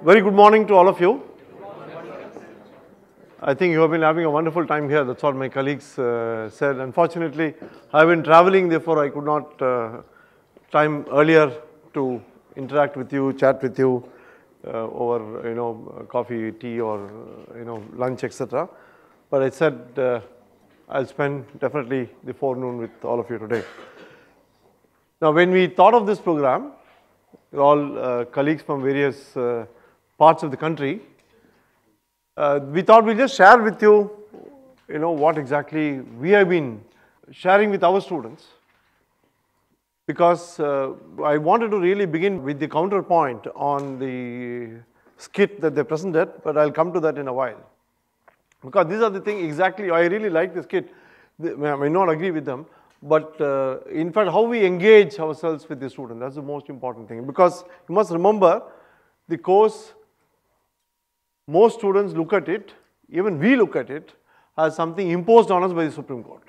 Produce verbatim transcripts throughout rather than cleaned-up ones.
Very good morning to all of you. I think you have been having a wonderful time here. That's what my colleagues uh, said. Unfortunately, I've been traveling, therefore I could not uh, time earlier to interact with you, chat with you uh, over, you know, coffee, tea, or uh, you know, lunch, et cetera. But I said uh, I'll spend definitely the forenoon with all of you today. Now, when we thought of this program, we're all uh, colleagues from various uh, parts of the country. Uh, we thought we'd just share with you, you know, what exactly we have been sharing with our students. Because uh, I wanted to really begin with the counterpoint on the skit that they presented, but I'll come to that in a while. Because these are the things exactly, I really like the skit. I may not agree with them, but uh, in fact, how we engage ourselves with the student, that's the most important thing. Because you must remember, the course, most students look at it, even we look at it, as something imposed on us by the Supreme Court.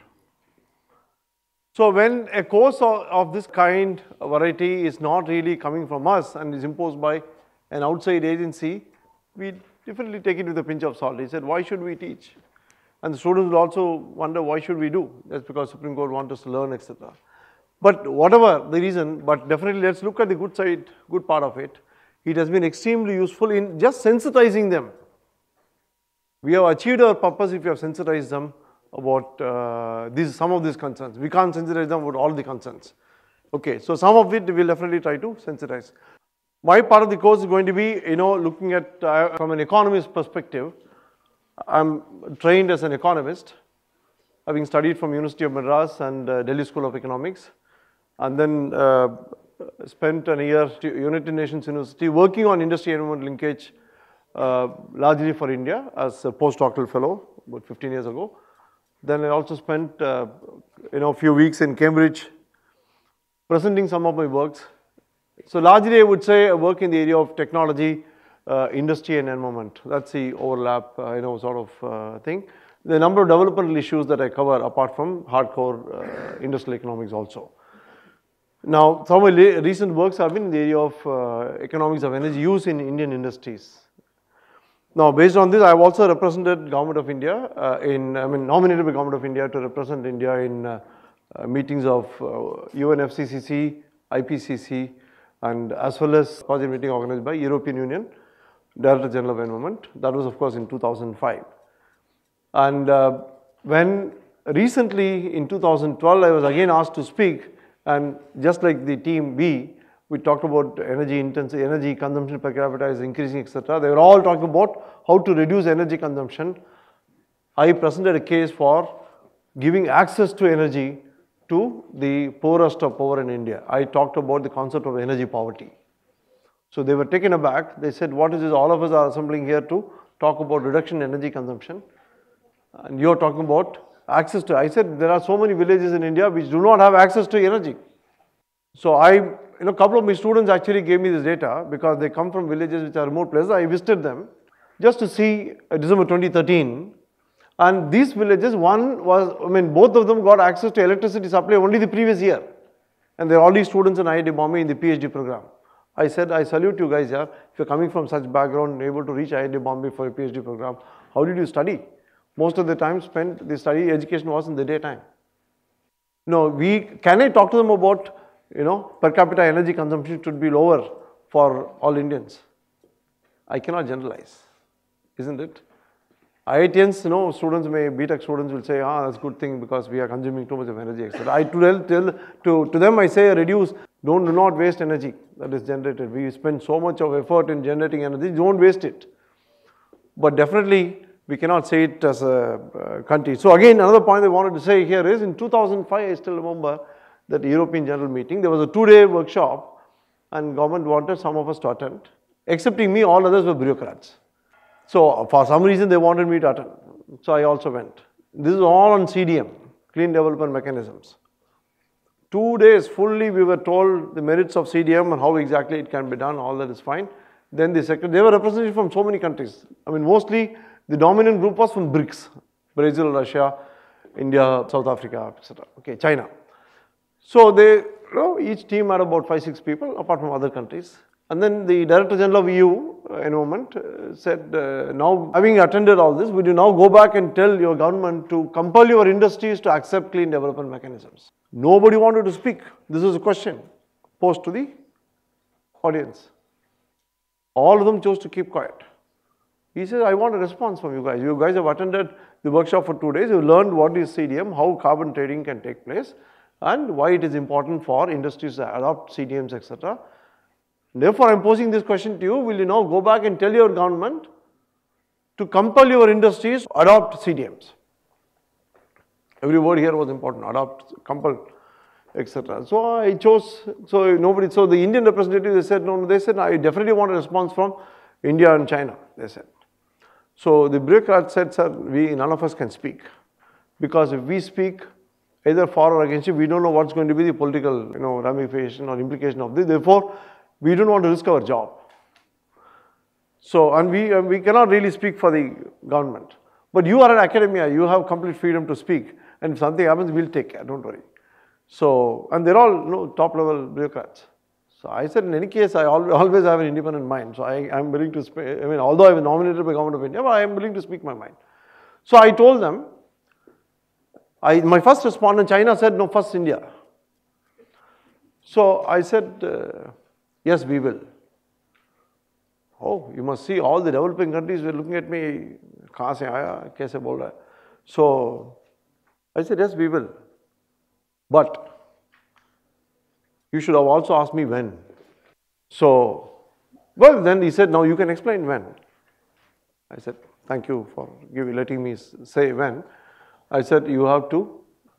So when a course of, of this kind, a variety, is not really coming from us and is imposed by an outside agency, we definitely take it with a pinch of salt. He said, why should we teach? And the students will also wonder, why should we do? That's because Supreme Court wants us to learn, et cetera. But whatever the reason, but definitely let's look at the good side, good part of it. It has been extremely useful in just sensitizing them. We have achieved our purpose if we have sensitized them about uh, these, some of these concerns. We can't sensitize them about all the concerns. Okay, so some of it we'll definitely try to sensitize. My part of the course is going to be, you know, looking at uh, from an economist perspective. I'm trained as an economist, having studied from University of Madras and uh, Delhi School of Economics, and then uh, spent a year at United Nations University working on industry-environment linkage, uh, largely for India as a postdoctoral fellow about fifteen years ago. Then I also spent uh, you know, a few weeks in Cambridge presenting some of my works. So largely I would say I work in the area of technology, uh, industry and environment. That's the overlap, uh, you know, sort of uh, thing. The number of developmental issues that I cover apart from hardcore uh, industrial economics also. Now, some of my recent works have been in the area of uh, economics of energy use in Indian industries. Now, based on this, I have also represented Government of India uh, in, I mean, nominated by Government of India to represent India in uh, uh, meetings of uh, U N F C C C, I P C C, and as well as project meeting organized by European Union, Director General of Environment. That was, of course, in two thousand five. And uh, when recently in two thousand twelve, I was again asked to speak. And just like the team B, we talked about energy intensity, energy consumption per capita is increasing, et cetera. They were all talking about how to reduce energy consumption. I presented a case for giving access to energy to the poorest of poor in India. I talked about the concept of energy poverty. So they were taken aback. They said, what is this? All of us are assembling here to talk about reduction in energy consumption. And you're talking about access to, I said, there are so many villages in India which do not have access to energy. So I, you know, a couple of my students actually gave me this data because they come from villages which are remote places. I visited them just to see uh, December twenty thirteen. And these villages, one was, I mean, both of them got access to electricity supply only the previous year. And they're already students in I I T Bombay in the PhD program. I said, I salute you guys here. If you're coming from such background, able to reach I I T Bombay for a PhD program, how did you study? Most of the time spent, the study education was in the daytime. No, we, can I talk to them about, you know, per capita energy consumption should be lower for all Indians? I cannot generalize, isn't it? I I Tians, you know, students may, B Tech students will say, ah, that's a good thing because we are consuming too much of energy, et cetera. I tell, tell to, to them, I say reduce, don't, do not waste energy that is generated. We spend so much of effort in generating energy, don't waste it. But definitely, we cannot say it as a uh, country. So again, another point I wanted to say here is in two thousand five, I still remember that European General Meeting, there was a two-day workshop and government wanted some of us to attend. Excepting me, all others were bureaucrats. So for some reason, they wanted me to attend. So I also went. This is all on C D M, Clean Development Mechanisms. Two days fully we were told the merits of C D M and how exactly it can be done, all that is fine. Then the secretary, they were represented from so many countries. I mean, mostly the dominant group was from BRICS, Brazil, Russia, India, South Africa, et cetera. Okay, China. So they, you know, each team had about five, six people, apart from other countries. And then the Director General of E U, uh, in a moment, uh, said, uh, now having attended all this, would you now go back and tell your government to compel your industries to accept clean development mechanisms? Nobody wanted to speak. This is a question posed to the audience. All of them chose to keep quiet. He said, I want a response from you guys. You guys have attended the workshop for two days. You learned what is C D M, how carbon trading can take place, and why it is important for industries to adopt C D Ms, et cetera. Therefore, I am posing this question to you. Will you now go back and tell your government to compel your industries to adopt C D Ms? Every word here was important. Adopt, compel, et cetera. So I chose, so nobody, so the Indian representative, they said, no, no, they said, I definitely want a response from India and China, they said. So the bureaucrat said, sir, we, none of us can speak. Because if we speak either for or against it, we don't know what's going to be the political, you know, ramification or implication of this. Therefore, we don't want to risk our job. So, and we, uh, we cannot really speak for the government. But you are an academia, you have complete freedom to speak. And if something happens, we'll take care, don't worry. So, and they're all, you know, top level bureaucrats. So I said, in any case, I always have an independent mind. So I am willing to speak, I mean, although I was nominated by Government of India, but I am willing to speak my mind. So I told them, I, my first respondent, China said, no, first India. So I said, uh, yes, we will. Oh, you must see all the developing countries were looking at me, kahan se aaya, kaise bol raha hai? So I said, yes, we will. But you should have also asked me when. So, well, then he said, now you can explain when. I said, thank you for giving, letting me say when. I said, you have to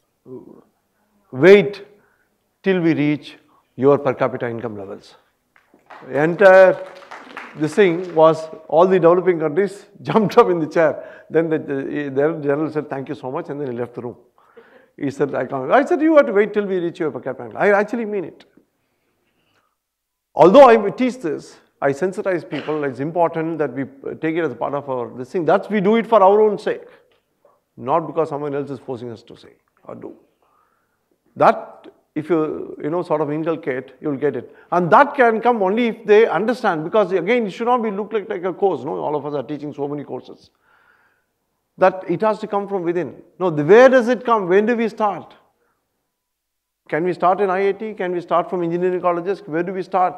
wait till we reach your per capita income levels. The entire, this thing was, all the developing countries jumped up in the chair. Then the, the, the general said, thank you so much, and then he left the room. He said, I can't. I said, you have to wait till we reach your per capita income. I actually mean it. Although I teach this, I sensitize people. It's important that we take it as part of our this thing. That's we do it for our own sake, not because someone else is forcing us to say or do. That, if you you know sort of inculcate, you'll get it, and that can come only if they understand. Because again, it should not be look like, like a course. No, all of us are teaching so many courses. That it has to come from within. No, the, where does it come? When do we start? Can we start in I I T? Can we start from engineering colleges? Where do we start?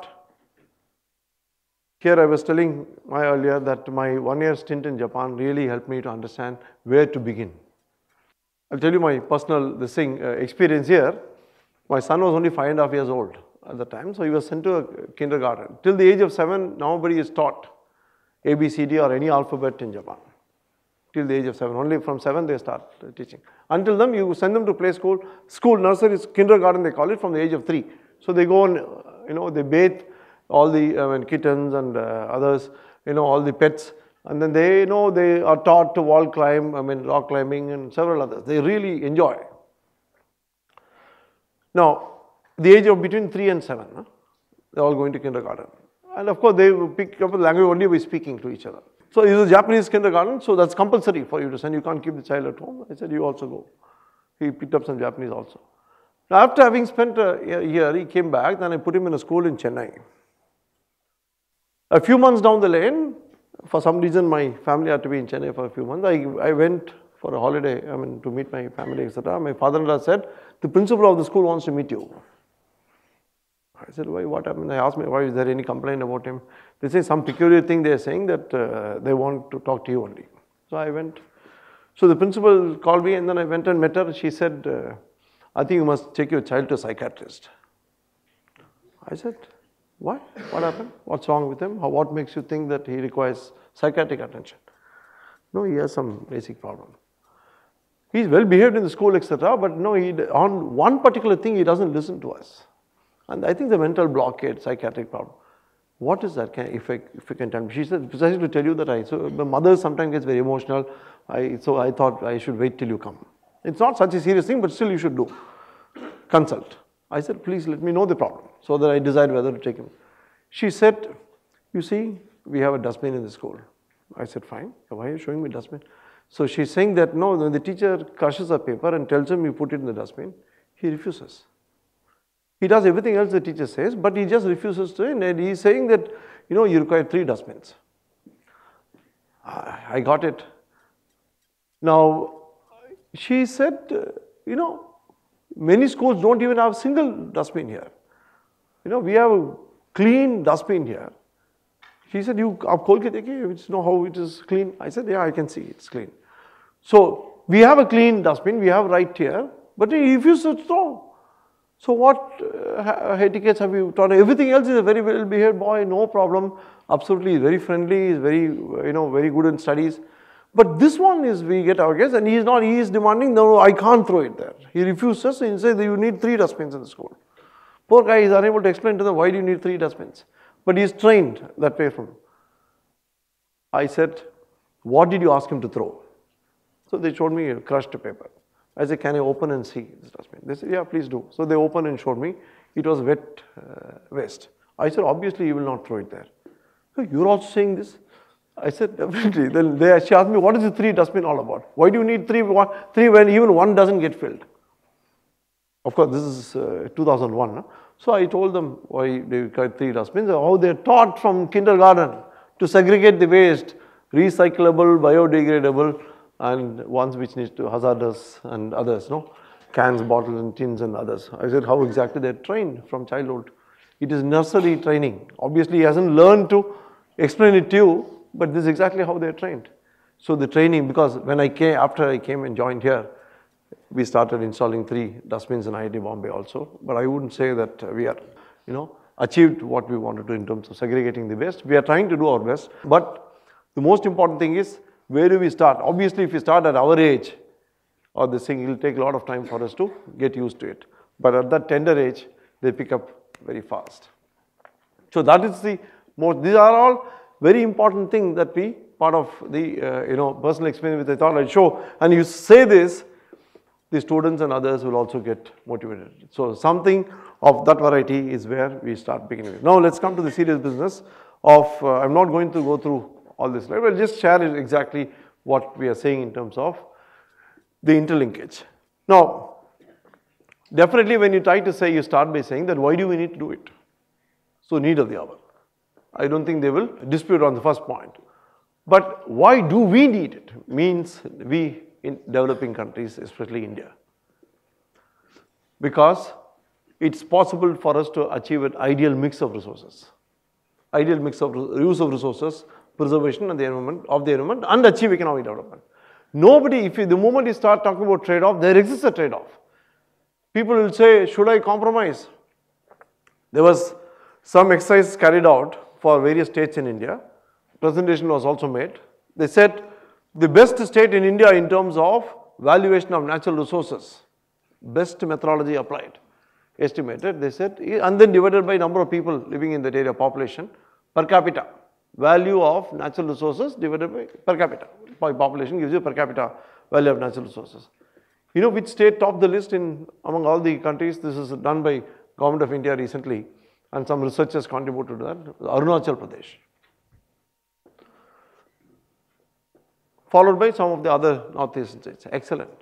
Here I was telling my earlier that my one-year stint in Japan really helped me to understand where to begin. I'll tell you my personal this thing, uh, experience here. My son was only five and a half years old at the time, so he was sent to a kindergarten. Till the age of seven, nobody is taught A B C D or any alphabet in Japan. Till the age of seven. Only from seven they start teaching. Until then, you send them to play school. School, nursery, kindergarten they call it, from the age of three. So they go on, you know, they bathe all the I mean, kittens and uh, others, you know, all the pets. And then they, you know, they are taught to wall climb, I mean, rock climbing and several others. They really enjoy. Now, the age of between three and seven, huh? They're all going to kindergarten. And of course, they pick up the language only by speaking to each other. So it is a Japanese kindergarten, so that's compulsory for you to send. You can't keep the child at home. I said, you also go. He picked up some Japanese also. Now, after having spent a year, he came back. Then I put him in a school in Chennai. A few months down the lane, for some reason, my family had to be in Chennai for a few months. I, I went for a holiday, I mean, to meet my family, et cetera. My father-in-law said, the principal of the school wants to meet you. I said, why, what happened? I asked me, why is there any complaint about him? They say some peculiar thing they are saying that uh, they want to talk to you only. So I went. So the principal called me and then I went and met her. She said, uh, I think you must take your child to a psychiatrist. I said, why? What happened? What's wrong with him? How, what makes you think that he requires psychiatric attention? No, he has some basic problem. He's well behaved in the school, et cetera. But no, he, on one particular thing, he doesn't listen to us. And I think the mental blockade, psychiatric problem. What is that? Can, if, I, if you can tell me. She said, precisely to tell you that I, so my mother sometimes gets very emotional. I, so I thought I should wait till you come. It's not such a serious thing, but still you should do. Consult. I said, please let me know the problem so that I decide whether to take him. She said, you see, we have a dustbin in the school. I said, fine. Why are you showing me dustbin? So she's saying that no, when the teacher crushes a paper and tells him you put it in the dustbin, he refuses. He does everything else the teacher says, but he just refuses to, and he's saying that, you know, you require three dustbins. I got it. Now, she said, uh, you know, many schools don't even have single dustbin here. You know, we have a clean dustbin here. She said, you have khol ke dekhe, you know how it is clean? I said, yeah, I can see it's clean. So, we have a clean dustbin, we have right here, but he refuses to throw. So what uh, etiquettes have you taught? Everything else is a very well behaved boy, no problem, absolutely very friendly, is very, you know, very good in studies. But this one is, we get our guess, and he is not, he is demanding, no, I can't throw it there. He refuses, and he says, you need three dustbins in the school. Poor guy is unable to explain to them, why do you need three dustbins? But he is trained that way from. I said, what did you ask him to throw? So they showed me a crushed paper. I said, can I open and see this dustbin? They said, yeah, please do. So they opened and showed me. It was wet uh, waste. I said, obviously you will not throw it there. So you're also saying this? I said, definitely. Then they, she asked me, what is the three dustbin all about? Why do you need three, one, three when even one doesn't get filled? Of course, this is uh, two thousand one. No? So I told them why they require three dustbins, how they're taught from kindergarten to segregate the waste, recyclable, biodegradable, and ones which need to hazardous and others, no? Cans, bottles and tins and others. I said, how exactly they're trained from childhood. It is nursery training. Obviously, he hasn't learned to explain it to you, but this is exactly how they're trained. So the training, because when I came, after I came and joined here, we started installing three dustbins in I I T Bombay also, but I wouldn't say that we are, you know, achieved what we wanted to in terms of segregating the waste. We are trying to do our best, but the most important thing is, where do we start? Obviously, if we start at our age, or this thing, it will take a lot of time for us to get used to it. But at that tender age, they pick up very fast. So that is the most, these are all very important things that we, part of the, uh, you know, personal experience which I thought I'd show. And you say this, the students and others will also get motivated. So something of that variety is where we start beginning with. Now let's come to the serious business of, uh, I'm not going to go through all this, right? We'll just share exactly what we are saying in terms of the interlinkage. Now, definitely when you try to say, you start by saying that why do we need to do it? So need of the hour. I don't think they will dispute on the first point. But why do we need it? Means we in developing countries, especially India. Because it's possible for us to achieve an ideal mix of resources. Ideal mix of use of resources, preservation of the environment, of the environment, and achieve economic development. Nobody, if you, the moment you start talking about trade-off, there exists a trade-off. People will say, should I compromise? There was some exercise carried out for various states in India. Presentation was also made. They said, the best state in India in terms of valuation of natural resources, best methodology applied, estimated, they said, and then divided by number of people living in that area, population, per capita. Value of natural resources divided by per capita. By population gives you per capita value of natural resources. You know which state topped the list in among all the countries? This is done by Government of India recently, and some researchers contributed to that. Arunachal Pradesh. Followed by some of the other northeastern states. Excellent.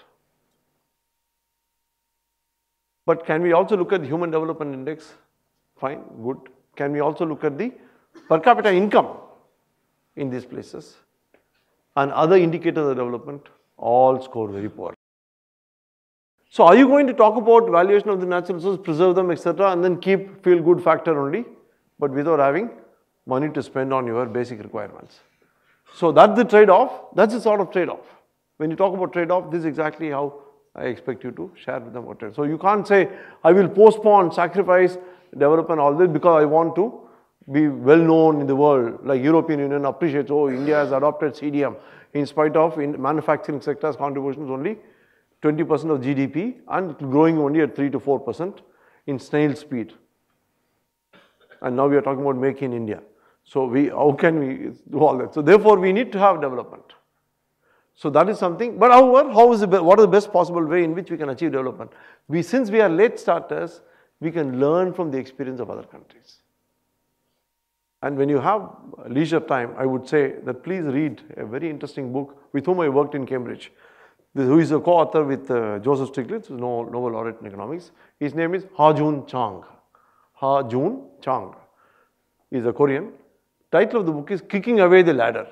But can we also look at the Human Development Index? Fine, good. Can we also look at the per capita income in these places? And other indicators of development all score very poor. So are you going to talk about valuation of the natural resources, preserve them, et cetera, and then keep feel good factor only, but without having money to spend on your basic requirements? So that's the trade-off. That's the sort of trade-off. When you talk about trade-off, this is exactly how I expect you to share with them about it. So you can't say, I will postpone, sacrifice, development, all this because I want to be well known in the world, like European Union appreciates, oh, India has adopted C D M in spite of in manufacturing sector's contributions only twenty percent of G D P and growing only at three to four percent in snail speed. And now we are talking about Make in India. So we, how can we do all that? So therefore we need to have development. So that is something, but however, how is the, what is the best possible way in which we can achieve development? We, since we are late starters, we can learn from the experience of other countries. And when you have leisure time, I would say that please read a very interesting book with whom I worked in Cambridge. this, who is a co-author with uh, Joseph Stiglitz, who is no Nobel laureate in economics. His name is Ha-Joon Chang. Ha-Joon Chang is a Korean. Title of the book is Kicking Away the Ladder.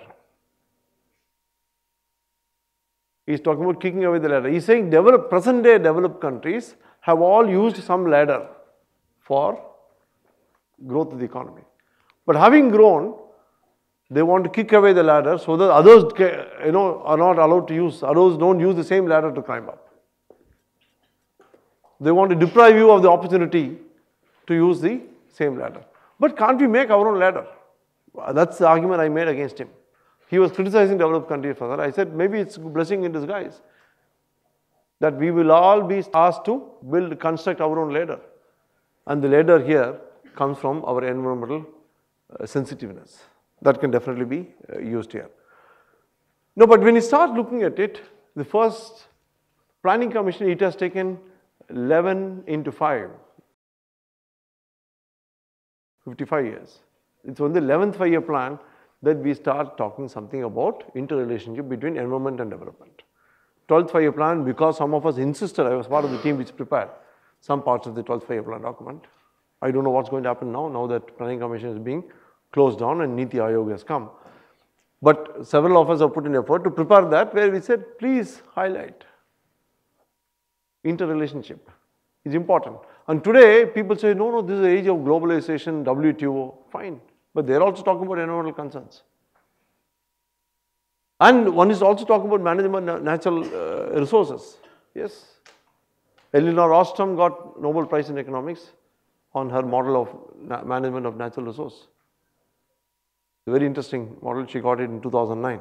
He's talking about kicking away the ladder. He's saying develop, present day developed countries have all used some ladder for growth of the economy. But having grown, they want to kick away the ladder so that others, you know, are not allowed to use, others don't use the same ladder to climb up. They want to deprive you of the opportunity to use the same ladder. But can't we make our own ladder? That's the argument I made against him. He was criticizing developed countries for that. I said maybe it's a blessing in disguise that we will all be asked to build, construct our own ladder. And the ladder here comes from our environmental uh, sensitiveness. That can definitely be uh, used here. No, but when you start looking at it, the first planning commission, it has taken eleven into five, fifty-five years. It's on the eleventh five-year plan that we start talking something about interrelationship between environment and development. twelfth five-year plan, because some of us insisted, I was part of the team which prepared some parts of the twelfth five-year plan document. I don't know what's going to happen now, now that planning commission is being closed down and Niti Aayog has come. But several of us have put in effort to prepare that, where we said, please highlight interrelationship is important. And today, people say, no, no, this is the age of globalization, W T O, fine. But they're also talking about environmental concerns. And one is also talking about management of natural uh, resources. Yes. Elinor Ostrom got Nobel Prize in Economics on her model of management of natural resource. A very interesting model. She got it in two thousand nine.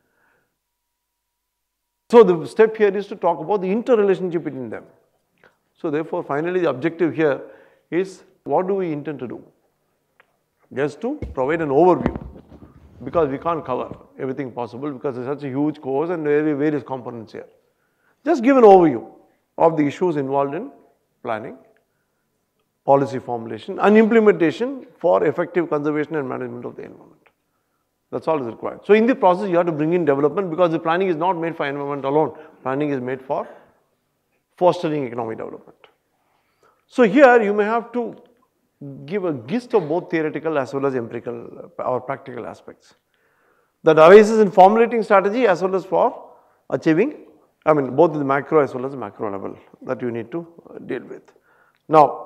So the step here is to talk about the interrelationship between them. So therefore, finally, the objective here is what do we intend to do? Just to provide an overview, because we can't cover everything possible because it's such a huge course and very various components here. Just give an overview of the issues involved in planning, policy formulation and implementation for effective conservation and management of the environment. That's all is required. So in the process, you have to bring in development because the planning is not made for environment alone. Planning is made for fostering economic development. So here you may have to give a gist of both theoretical as well as empirical or practical aspects that arises in formulating strategy as well as for achieving, I mean, both the macro as well as the macro level that you need to deal with. Now,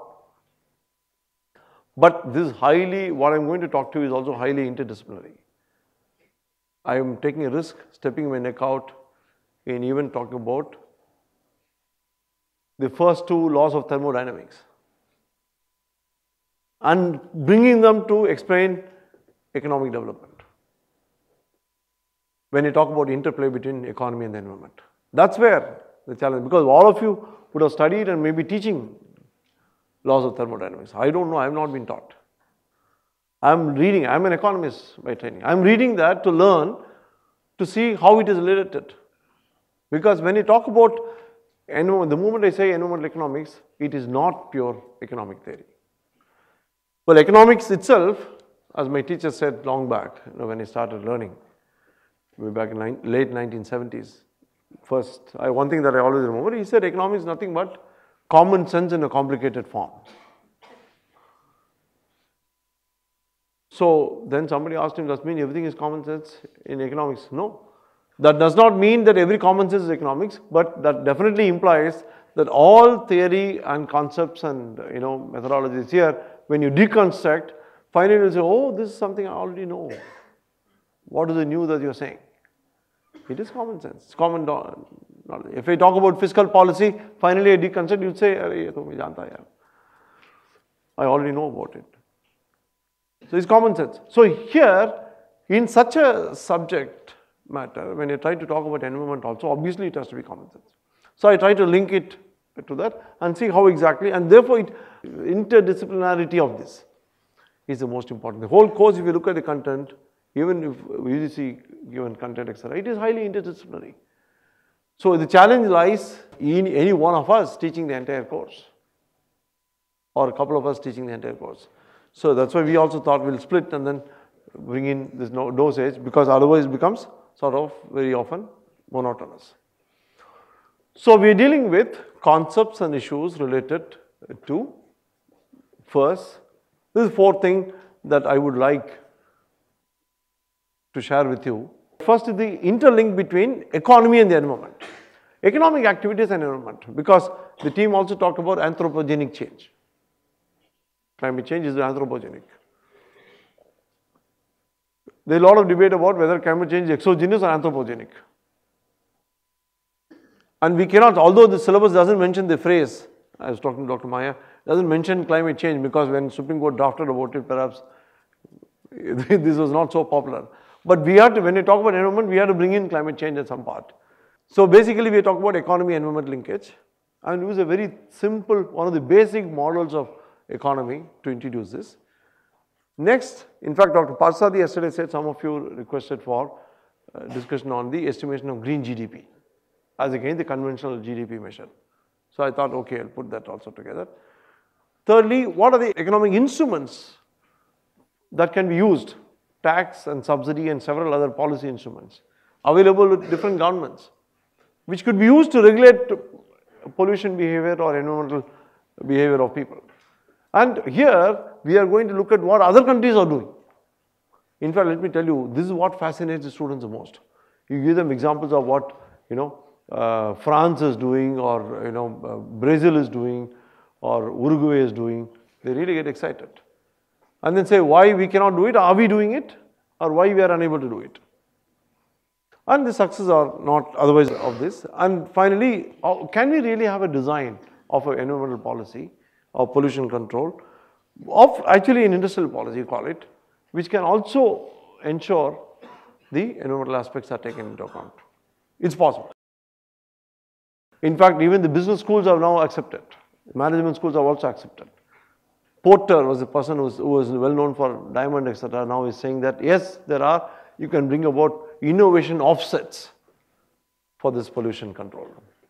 but this is highly, what I'm going to talk to you is also highly interdisciplinary. I am taking a risk, stepping my neck out in even talking about the first two laws of thermodynamics and bringing them to explain economic development when you talk about interplay between economy and the environment. That's where the challenge, because all of you would have studied and maybe teaching laws of thermodynamics. I don't know, I have not been taught. I'm reading, I'm an economist by training. I'm reading that to learn, to see how it is related. Because when you talk about, the moment I say environmental economics, it is not pure economic theory. Well, economics itself, as my teacher said long back, you know, when I started learning, way back in nine, late nineteen seventies, first, I, one thing that I always remember, he said economics is nothing but common sense in a complicated form. So then somebody asked him, does it mean everything is common sense in economics? No. That does not mean that every common sense is economics, but that definitely implies that all theory and concepts and, you know, methodologies here, when you deconstruct, finally you say, oh, this is something I already know. What is the new that you're saying? It is common sense. It's common knowledge. If I talk about fiscal policy, finally I deconstruct, you'd say, I already know about it. So it's common sense. So here, in such a subject matter, when you try to talk about environment also, obviously it has to be common sense. So I try to link it to that and see how exactly, and therefore it, interdisciplinarity of this is the most important. The whole course, if you look at the content, even if U G C given content, et cetera, it is highly interdisciplinary. So the challenge lies in any one of us teaching the entire course, or a couple of us teaching the entire course. So that's why we also thought we'll split and then bring in this dosage, because otherwise it becomes sort of very often monotonous. So we are dealing with concepts and issues related to, first, this is fourth thing that I would like to share with you. First is the interlink between economy and the environment. Economic activities and environment, because the team also talked about anthropogenic change. Climate change is anthropogenic. There is a lot of debate about whether climate change is exogenous or anthropogenic. And we cannot, although the syllabus doesn't mention the phrase, I was talking to Doctor Maya, doesn't mention climate change, because when Supreme Court drafted about it, perhaps this was not so popular. But we have to, when we talk about environment, we have to bring in climate change at some part. So basically we talk about economy environment linkage, and use a very simple, one of the basic models of economy to introduce this. Next, in fact, Doctor Parsadi yesterday said some of you requested for uh, discussion on the estimation of green G D P as against the conventional G D P measure. So I thought, okay, I'll put that also together. Thirdly, what are the economic instruments that can be used? Tax and subsidy and several other policy instruments available with different governments, which could be used to regulate pollution behavior or environmental behavior of people. And here we are going to look at what other countries are doing. In fact, let me tell you, this is what fascinates the students the most. You give them examples of what, you know, uh, France is doing, or, you know, uh, Brazil is doing, or Uruguay is doing. They really get excited. And then say why we cannot do it, are we doing it, or why we are unable to do it. And the success or not otherwise of this. And finally, can we really have a design of an environmental policy or pollution control, of actually an industrial policy, you call it, which can also ensure the environmental aspects are taken into account. It's possible. In fact, even the business schools have now accepted. Management schools have also accepted. Porter was a person who was, who was well known for diamond, et cetera. Now is saying that yes, there are, you can bring about innovation offsets for this pollution control.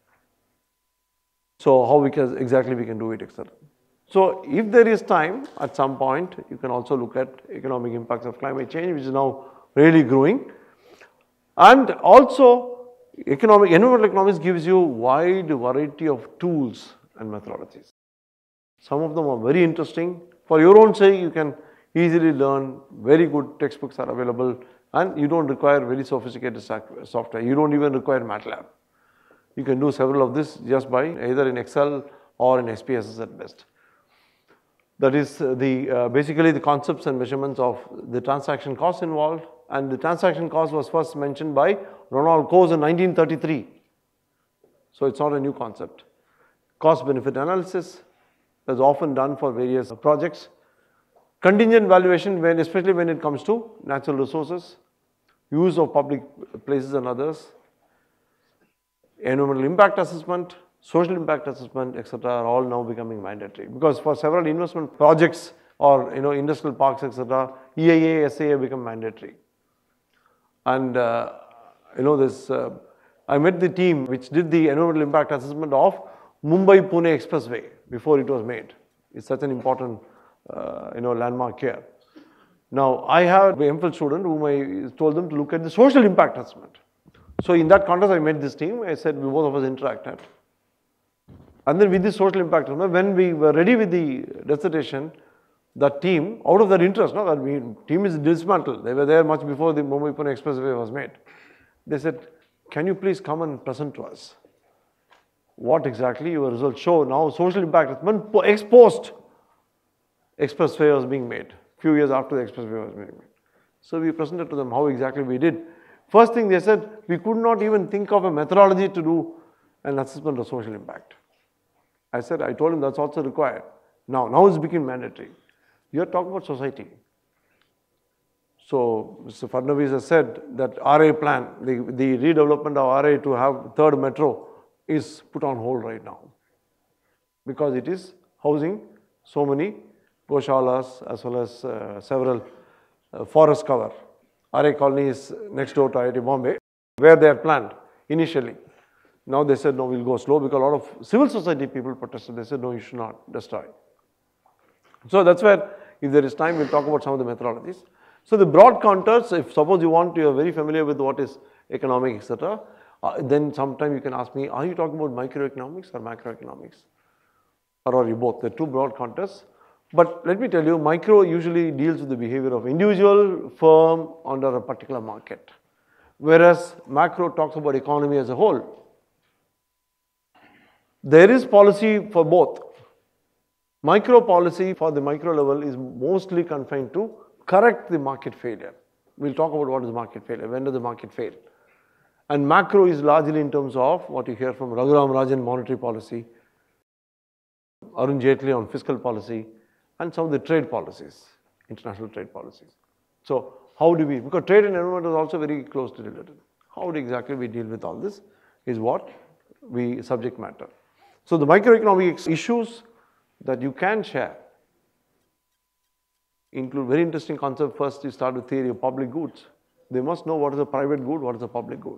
So how we can exactly we can do it, et cetera. So if there is time at some point, you can also look at economic impacts of climate change, which is now really growing. And also economic, environmental economics gives you wide variety of tools and methodologies. Some of them are very interesting. For your own sake, you can easily learn. Very good textbooks are available, and you don't require very sophisticated software. You don't even require MATLAB. You can do several of this just by either in Excel or in S P S S at best. That is the uh, basically the concepts and measurements of the transaction costs involved, and the transaction cost was first mentioned by Ronald Coase in nineteen thirty-three. So it's not a new concept. Cost benefit analysis is often done for various projects. Contingent valuation, when, especially when it comes to natural resources, use of public places and others, environmental impact assessment, social impact assessment, et cetera are all now becoming mandatory. Because for several investment projects or, you know, industrial parks, et cetera, E I A, S A A become mandatory. And uh, you know this, uh, I met the team which did the environmental impact assessment of Mumbai-Pune Expressway before it was made. It's such an important uh, you know, landmark here. Now, I have an M Phil student whom I told them to look at the social impact assessment. So in that context, I met this team. I said we both of us interacted. And then with the social impact assessment, when we were ready with the dissertation, that team, out of their interest, no, that we, team is dismantled. They were there much before the Mumbai-Pune Expressway was made. They said, can you please come and present to us what exactly your results show? Now, social impact assessment ex post expressway was being made, few years after the expressway was being made. So we presented to them how exactly we did. First thing they said, we could not even think of a methodology to do an assessment of social impact. I said, I told him that's also required. Now, now it's become mandatory. You're talking about society. So Mister Fadnavis has said that R A plan, the, the redevelopment of R A to have third metro is put on hold right now because it is housing so many goshalas as well as uh, several uh, forest cover. R A colony is next door to I I T Bombay where they had planned initially. Now they said no, we'll go slow because a lot of civil society people protested. They said no, you should not destroy. So that's where, if there is time, we'll talk about some of the methodologies. So the broad contours, if suppose you want, you are very familiar with what is economic, et cetera. Uh, then sometime you can ask me, are you talking about microeconomics or macroeconomics? Or are you both? They're two broad contests. But let me tell you, micro usually deals with the behavior of individual firm under a particular market, whereas macro talks about economy as a whole. There is policy for both. Micro policy for the micro level is mostly confined to correct the market failure. We'll talk about what is market failure, when does the market fail. And macro is largely in terms of what you hear from Raghuram Rajan, monetary policy, Arun Jaitley on fiscal policy, and some of the trade policies, international trade policies. So how do we, because trade and environment is also very closely related. How do exactly we deal with all this is what we subject matter. So the microeconomic issues that you can share include very interesting concept. First you start with theory of public goods. They must know what is a private good, what is a public good.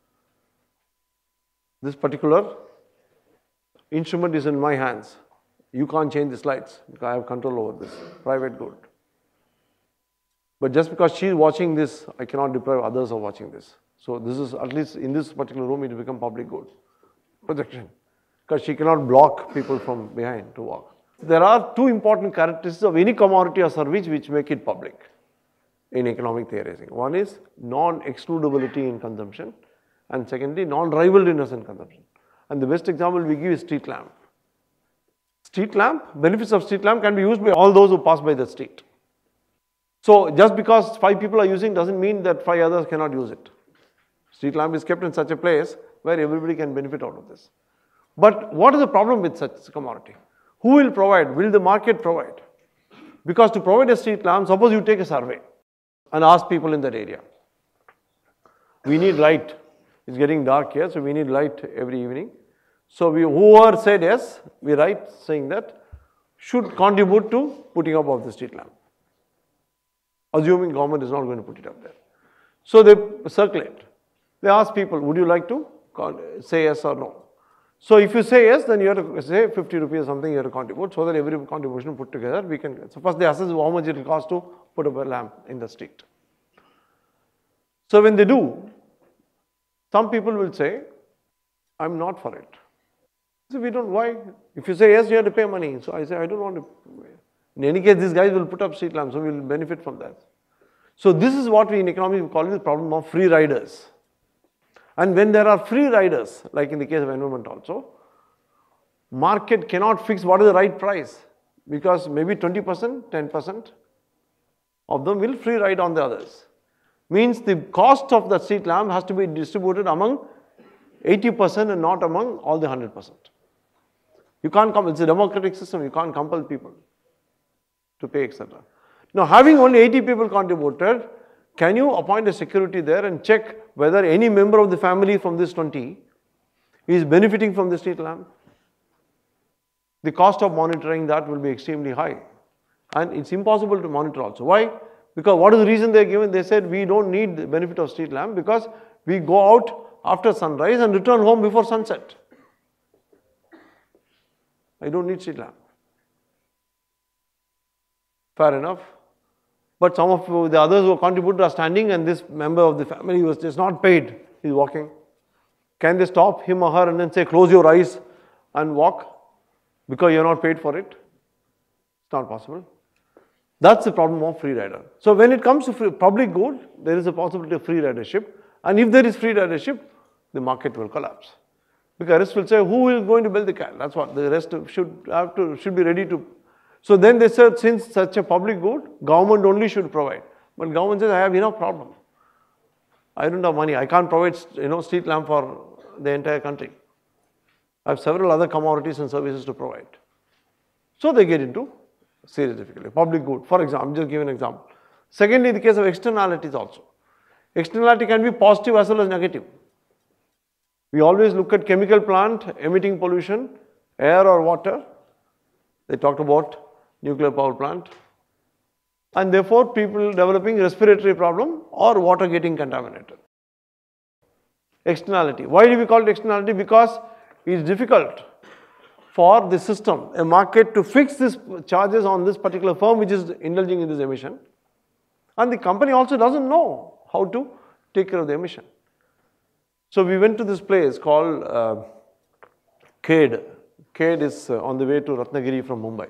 This particular instrument is in my hands. You can't change the slides because I have control over this, private good. But just because she is watching this, I cannot deprive others of watching this. So this is, at least in this particular room, it will become public good. Projection. Because she cannot block people from behind to walk. There are two important characteristics of any commodity or service which make it public in economic theorizing. One is non-excludability in consumption, and secondly, non-rivalriness in consumption. And the best example we give is street lamp. Street lamp, benefits of street lamp can be used by all those who pass by the street. So just because five people are using doesn't mean that five others cannot use it. Street lamp is kept in such a place where everybody can benefit out of this. But what is the problem with such a commodity? Who will provide? Will the market provide? Because to provide a street lamp, suppose you take a survey and ask people in that area. We need light. It's getting dark here, so we need light every evening. So we, whoever said yes, we write saying that should contribute to putting up of the street lamp. Assuming government is not going to put it up there. So they circulate. They ask people, would you like to say yes or no? So if you say yes, then you have to say fifty rupees or something you have to contribute, so that every contribution put together we can. So first they assess how much it will cost to put up a lamp in the street. So when they do, some people will say, I'm not for it. So we don't, why? If you say yes, you have to pay money. So I say, I don't want to. In any case, these guys will put up street lamps, so we will benefit from that. So this is what we in economics call the problem of free riders. And when there are free riders, like in the case of environment also, market cannot fix what is the right price, because maybe twenty percent, ten percent of them will free ride on the others. Means the cost of the street lamp has to be distributed among eighty percent and not among all the one hundred percent. You can't come, it's a democratic system, you can't compel people to pay, et cetera. Now having only eighty people contributed, can you appoint a security there and check whether any member of the family from this twenty is benefiting from the street lamp? The cost of monitoring that will be extremely high. And it's impossible to monitor also. Why? Because what is the reason they are given? They said we don't need the benefit of street lamp because we go out after sunrise and return home before sunset. I don't need street lamp. Fair enough. But some of the others who contributed are standing and this member of the family was just not paid, he is walking. Can they stop him or her and then say close your eyes and walk because you are not paid for it? It's not possible. That's the problem of free rider. So when it comes to free, public good, there is a possibility of free ridership, and if there is free ridership, the market will collapse. Because the rest will say, who is going to build the car? That's what the rest should have to should be ready to. So then they said, since such a public good, government only should provide. But government says, I have enough problem. I don't have money. I can't provide, you know, street lamp for the entire country. I have several other commodities and services to provide. So they get into serious difficulty. Public good, for example, I'm just giving an example. Secondly, in the case of externalities also. Externality can be positive as well as negative. We always look at chemical plant emitting pollution, air or water. They talked about nuclear power plant. And therefore, people developing respiratory problem or water getting contaminated. Externality. Why do we call it externality? Because it is difficult for the system, a market, to fix these charges on this particular firm which is indulging in this emission. And the company also doesn't know how to take care of the emission. So we went to this place called uh, Cade. Cade is uh, on the way to Ratnagiri from Mumbai.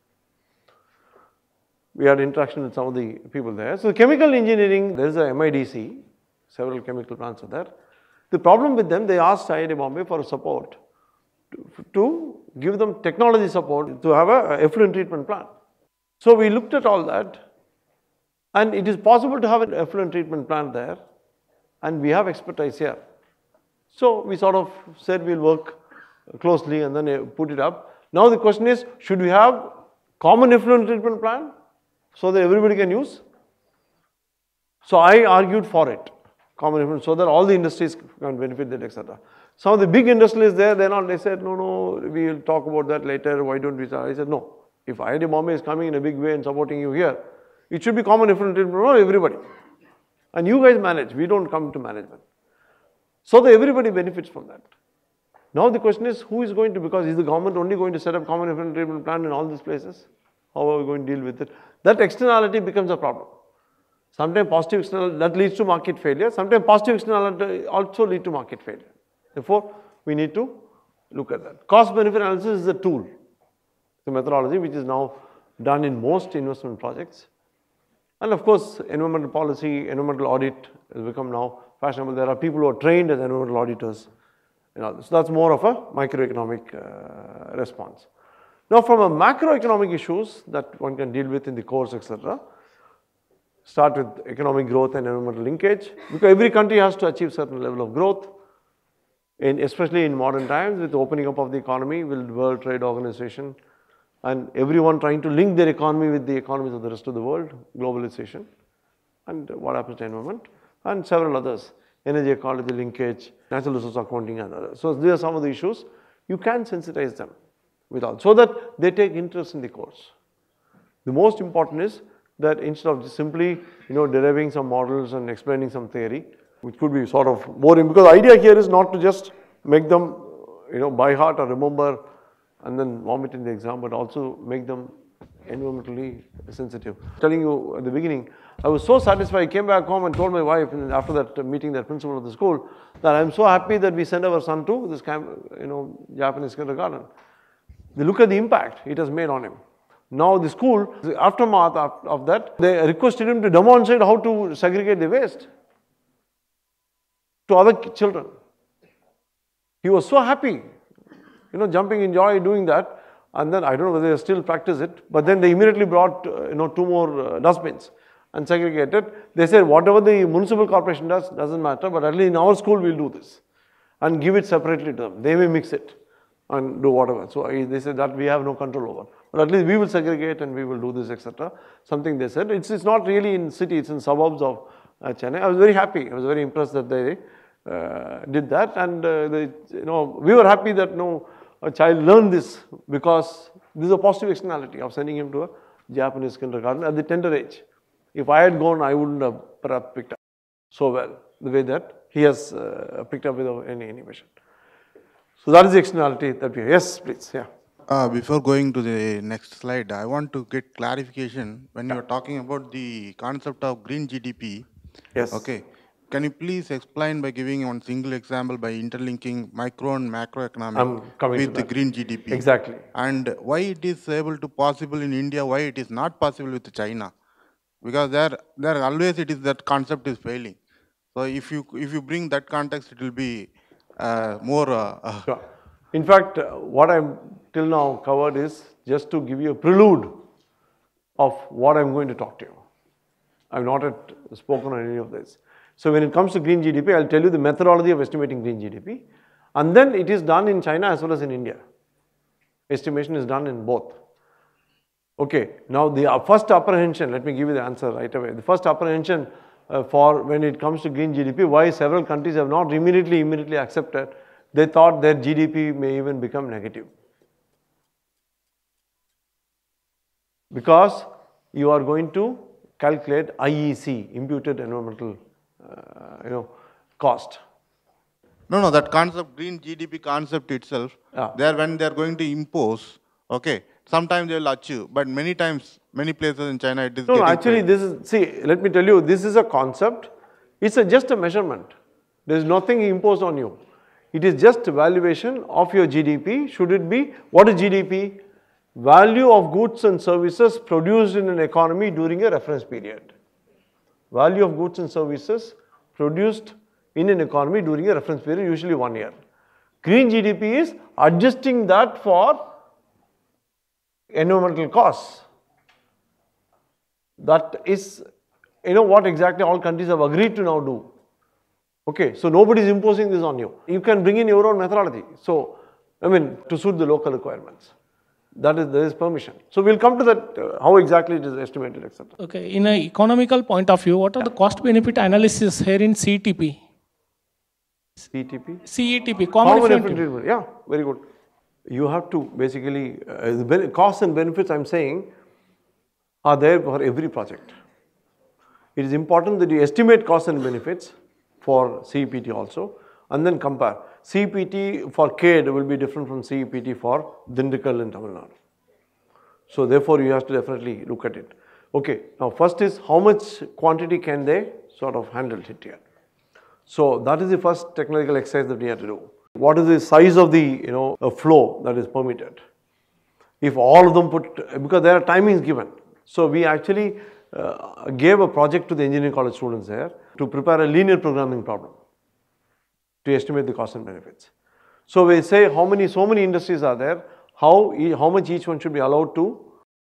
We had interaction with some of the people there. So chemical engineering, there is a M I D C, several chemical plants are there. The problem with them, they asked I I T Bombay for support to, to give them technology support to have a effluent treatment plant. So we looked at all that, and it is possible to have an effluent treatment plant there, and we have expertise here. So we sort of said we'll work closely and then put it up. Now the question is, should we have common effluent treatment plant so that everybody can use? So I argued for it, common effluent, so that all the industries can benefit that, et cetera. Some of the big industrialists there, they're not, they said, no, no, we'll talk about that later, why don't we start? I said, no, if I I T Bombay is coming in a big way and supporting you here, it should be common effluent treatment for everybody. And you guys manage, we don't come to management. So that everybody benefits from that. Now the question is, who is going to, because is the government only going to set up common effluent treatment plant in all these places? How are we going to deal with it? That externality becomes a problem. Sometimes positive externality, that leads to market failure. Sometimes positive externality also lead to market failure. Therefore, we need to look at that. Cost benefit analysis is a tool, the methodology which is now done in most investment projects. And of course, environmental policy, environmental audit has become now fashionable. There are people who are trained as environmental auditors. You know, so that's more of a microeconomic uh, response. Now, from a macroeconomic issues that one can deal with in the course, et cetera, start with economic growth and environmental linkage, because every country has to achieve certain level of growth, in, especially in modern times with the opening up of the economy with the World Trade Organization and everyone trying to link their economy with the economies of the rest of the world, globalization, and what happens to environment, and several others, energy ecology linkage, natural resource accounting and others. So these are some of the issues. You can sensitize them with all, so that they take interest in the course. The most important is that instead of just simply, you know, deriving some models and explaining some theory, which could be sort of boring, because the idea here is not to just make them, you know, by heart or remember and then vomit in the exam, but also make them environmentally sensitive. Telling you at the beginning, I was so satisfied. I came back home and told my wife after that meeting, that principal of the school, that I'm so happy that we sent our son to this camp, you know, Japanese kindergarten. They look at the impact it has made on him. Now the school, the aftermath of that, they requested him to demonstrate how to segregate the waste to other children. He was so happy, you know, jumping in joy doing that. And then I don't know whether they still practice it, but then they immediately brought, uh, you know, two more uh, dustbins and segregated. They said whatever the municipal corporation does doesn't matter, but at least in our school we'll do this and give it separately to them. They may mix it and do whatever. So I, they said that we have no control over, but at least we will segregate and we will do this, et cetera. Something they said. It's it's not really in city; it's in suburbs of uh, Chennai. I was very happy. I was very impressed that they uh, did that, and uh, they, you know, we were happy that no. A child learned this, because this is a positive externality of sending him to a Japanese kindergarten at the tender age. If I had gone, I wouldn't have perhaps picked up so well the way that he has uh, picked up without any inhibition. So that is the externality that we have. Yes, please. Yeah. Uh, before going to the next slide, I want to get clarification when yeah. you are talking about the concept of green G D P. Yes. Okay. Can you please explain by giving one single example by interlinking micro and macroeconomic with the green G D P? Exactly. And why it is able to possible in India, why it is not possible with China? Because there, there always it is that concept is failing. So if you if you bring that context, it will be uh, more. Uh, uh, sure. In fact, uh, what I'm till now covered is just to give you a prelude of what I'm going to talk to you. I've not yet spoken on any of this. So when it comes to green G D P, I'll tell you the methodology of estimating green G D P. And then it is done in China as well as in India. Estimation is done in both. Okay, now the first apprehension, let me give you the answer right away. The first apprehension uh, for when it comes to green G D P, why several countries have not immediately, immediately accepted, they thought their G D P may even become negative. Because you are going to calculate I E C, imputed environmental Uh, you know, cost. No, no, that concept, green G D P concept itself, yeah. there when they are going to impose, okay, sometimes they will achieve, but many times, many places in China it is No, getting no actually paid. this is, see, let me tell you, this is a concept, it's a, just a measurement. There is nothing imposed on you. It is just valuation of your G D P. Should it be, what is G D P? Value of goods and services produced in an economy during a reference period. Value of goods and services produced in an economy during a reference period, usually one year. Green G D P is adjusting that for environmental costs. That is, you know, what exactly all countries have agreed to now do. Okay, so nobody is imposing this on you. You can bring in your own methodology. So, I mean, to suit the local requirements. That is, there is permission. So, we'll come to that, uh, how exactly it is estimated, et cetera. Okay, in an economical point of view, what are yeah. the cost benefit analysis here in C E T P? C E T P? C E T P, common, common effluent treatment. Yeah, very good. You have to basically, uh, the costs and benefits I am saying are there for every project. It is important that you estimate costs and benefits for C E P T also, and then compare. C E P T for K D will be different from C E P T for Dindigul and Tamil Nadu. So therefore, you have to definitely look at it. Okay, now first is how much quantity can they sort of handle it here. So that is the first technical exercise that we have to do. What is the size of the, you know, a flow that is permitted? If all of them put, because there are timings given. So we actually uh, gave a project to the engineering college students there to prepare a linear programming problem to estimate the cost and benefits. So we say how many, so many industries are there, how, how much each one should be allowed to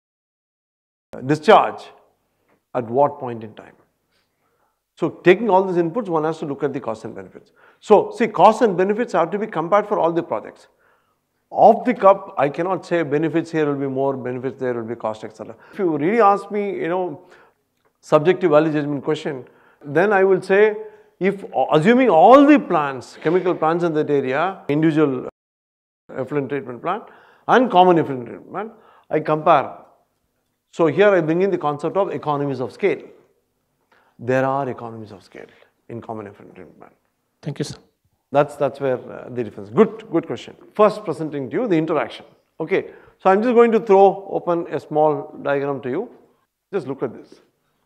discharge at what point in time. So taking all these inputs, one has to look at the costs and benefits. So see, costs and benefits have to be compared for all the projects. Off the cup, I cannot say benefits here will be more, benefits there will be cost, et cetera. If you really ask me, you know, subjective value judgment question, then I will say, if assuming all the plants, chemical plants in that area, individual effluent treatment plant and common effluent treatment plant, I compare. So here I bring in the concept of economies of scale. There are economies of scale in common effluent treatment plant. Thank you, sir. That's, that's where uh, the difference. Good, good question. First presenting to you the interaction. Okay, so I'm just going to throw open a small diagram to you. Just look at this.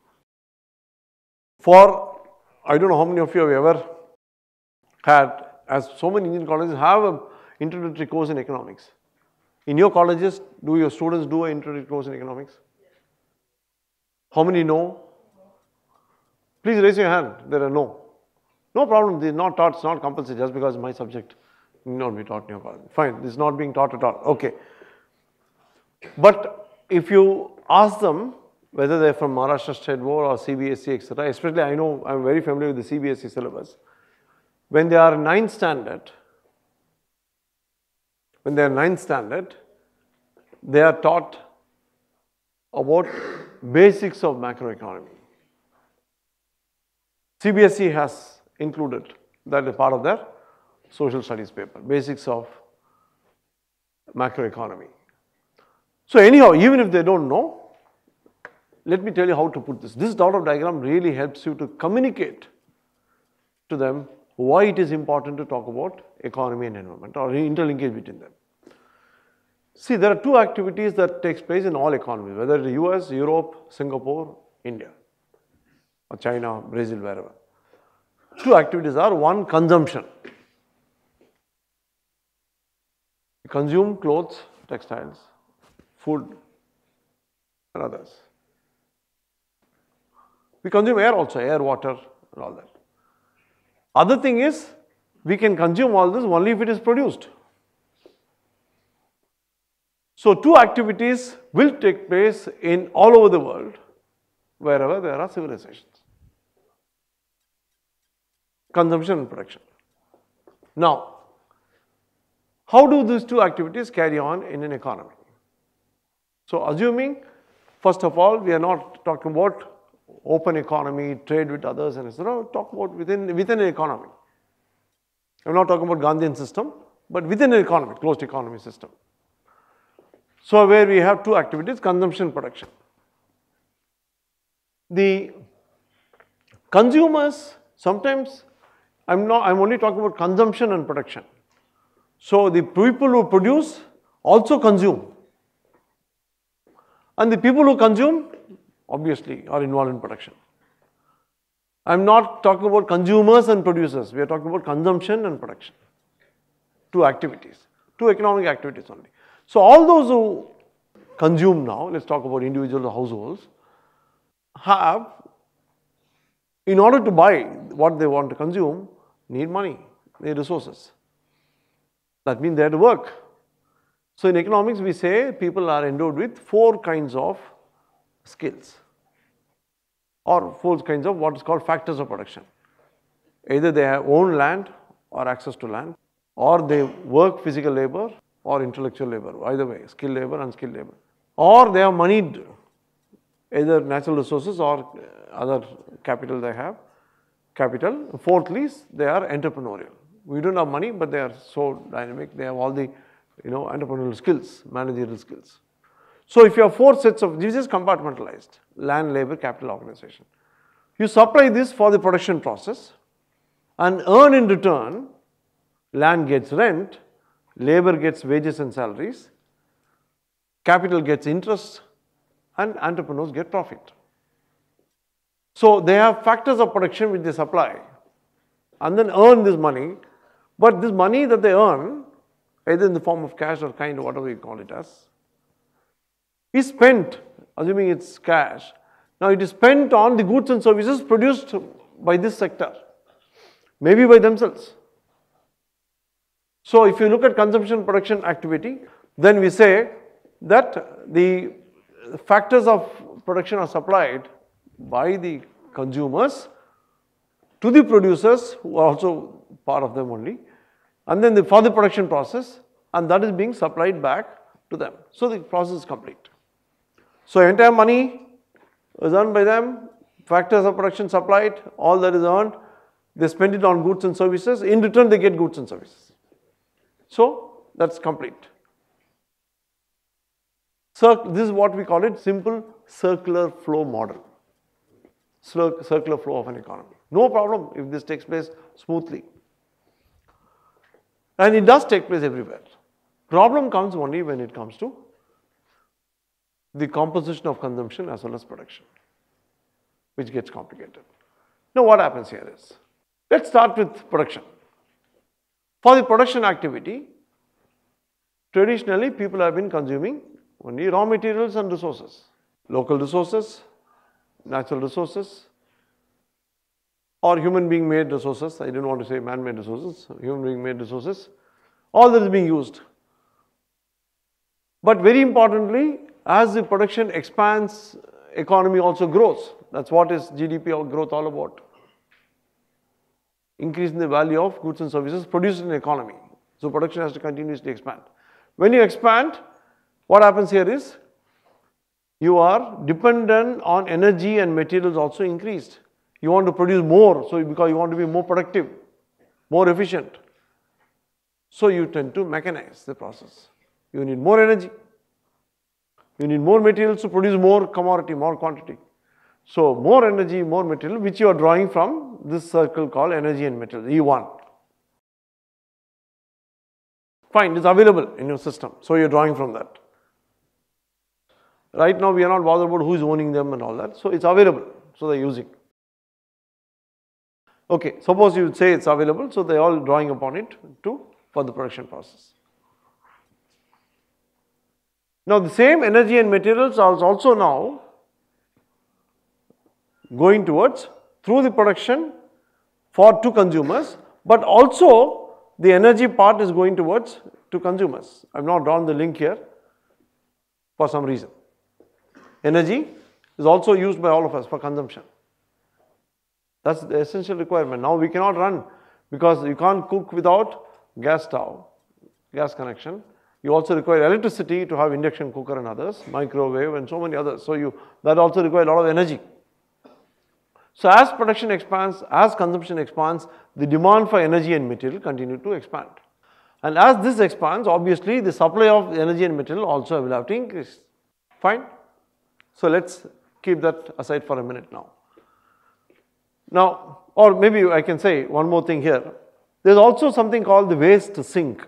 For, I don't know how many of you have ever had, as so many engineering colleges have an introductory course in economics. In your colleges, do your students do an introductory course in economics? How many know? Please raise your hand. There are no. No problem, this is not taught, it's not compulsory just because my subject need not be taught in your college. Fine, this is not being taught at all, okay. But if you ask them whether they're from Maharashtra State Board or C B S E, et cetera, especially I know I'm very familiar with the C B S E syllabus. When they are ninth standard, when they are ninth standard, they are taught about basics of macroeconomy. C B S E has included that as part of their social studies paper, basics of macroeconomy. So anyhow, even if they don't know, let me tell you how to put this. This dot of diagram really helps you to communicate to them why it is important to talk about economy and environment or interlinkage between them. See, there are two activities that takes place in all economies, whether it is U S, Europe, Singapore, India, or China, Brazil, wherever. Two activities are, one, consumption. We consume clothes, textiles, food, and others. We consume air also, air, water, and all that. Other thing is, we can consume all this only if it is produced. So two activities will take place in all over the world, wherever there are civilizations. Consumption and production. Now, how do these two activities carry on in an economy? So assuming, first of all, we are not talking about open economy, trade with others, and et cetera. Talk about within, within an economy. I'm not talking about Gandhian system, but within an economy, closed economy system. So where we have two activities, consumption and production. The consumers, sometimes I'm not, I'm only talking about consumption and production. So the people who produce also consume. And the people who consume obviously are involved in production. I'm not talking about consumers and producers. We are talking about consumption and production. Two activities, two economic activities only. So all those who consume now, let's talk about individual households, have, in order to buy what they want to consume, need money, need resources. That means they have to work. So in economics, we say people are endowed with four kinds of skills, or four kinds of what is called factors of production. Either they have own land or access to land, or they work physical labor or intellectual labor, either way, skilled labor, unskilled labor. Or they are moneyed, either natural resources or other capital they have, capital. Fourthly, they are entrepreneurial. We don't have money, but they are so dynamic, they have all the you know, entrepreneurial skills, managerial skills. So if you have four sets of, this is compartmentalized, land, labor, capital, organization. You supply this for the production process and earn in return, land gets rent, labor gets wages and salaries, capital gets interest, and entrepreneurs get profit. So they have factors of production which they supply and then earn this money, but this money that they earn, either in the form of cash or kind, whatever you call it as, is spent, assuming it's cash. Now it is spent on the goods and services produced by this sector, maybe by themselves. So if you look at consumption production activity, then we say that the factors of production are supplied by the consumers to the producers, who are also part of them only, and then the, for the production process, and that is being supplied back to them. So the process is complete. So entire money is earned by them, factors of production supplied, all that is earned, they spend it on goods and services, in return they get goods and services. So that's complete. So this is what we call it, simple circular flow model. Circular flow of an economy. No problem if this takes place smoothly. And it does take place everywhere. Problem comes only when it comes to the composition of consumption as well as production, which gets complicated. Now what happens here is, let's start with production. For the production activity, traditionally people have been consuming only raw materials and resources, local resources, natural resources, or human being made resources. I didn't want to say man-made resources, human being made resources, all that is being used. But very importantly, as the production expands, economy also grows. That's what is G D P growth all about. Increasing the value of goods and services produced in the economy. So production has to continuously expand. When you expand, what happens here is, you are dependent on energy and materials also increased. You want to produce more, so because you want to be more productive, more efficient. So you tend to mechanize the process. You need more energy. You need more materials to produce more commodity, more quantity. So more energy, more material, which you are drawing from this circle called energy and materials, E one. Fine, it's available in your system, so you're drawing from that. Right now we are not bothered about who is owning them and all that, so it's available, so they're using. Okay, suppose you say it's available, so they're all drawing upon it to for the production process. Now the same energy and materials are also now going towards through the production for to consumers, but also the energy part is going towards to consumers. I've not drawn the link here for some reason. Energy is also used by all of us for consumption. That's the essential requirement. Now we cannot run because you can't cook without gas stove, gas connection. You also require electricity to have induction cooker and others, microwave and so many others. So you that also require a lot of energy. So as production expands, as consumption expands, the demand for energy and material continue to expand. And as this expands, obviously the supply of energy and material also will have to increase. Fine? So let's keep that aside for a minute now. Now, or maybe I can say one more thing here. There's also something called the waste sink.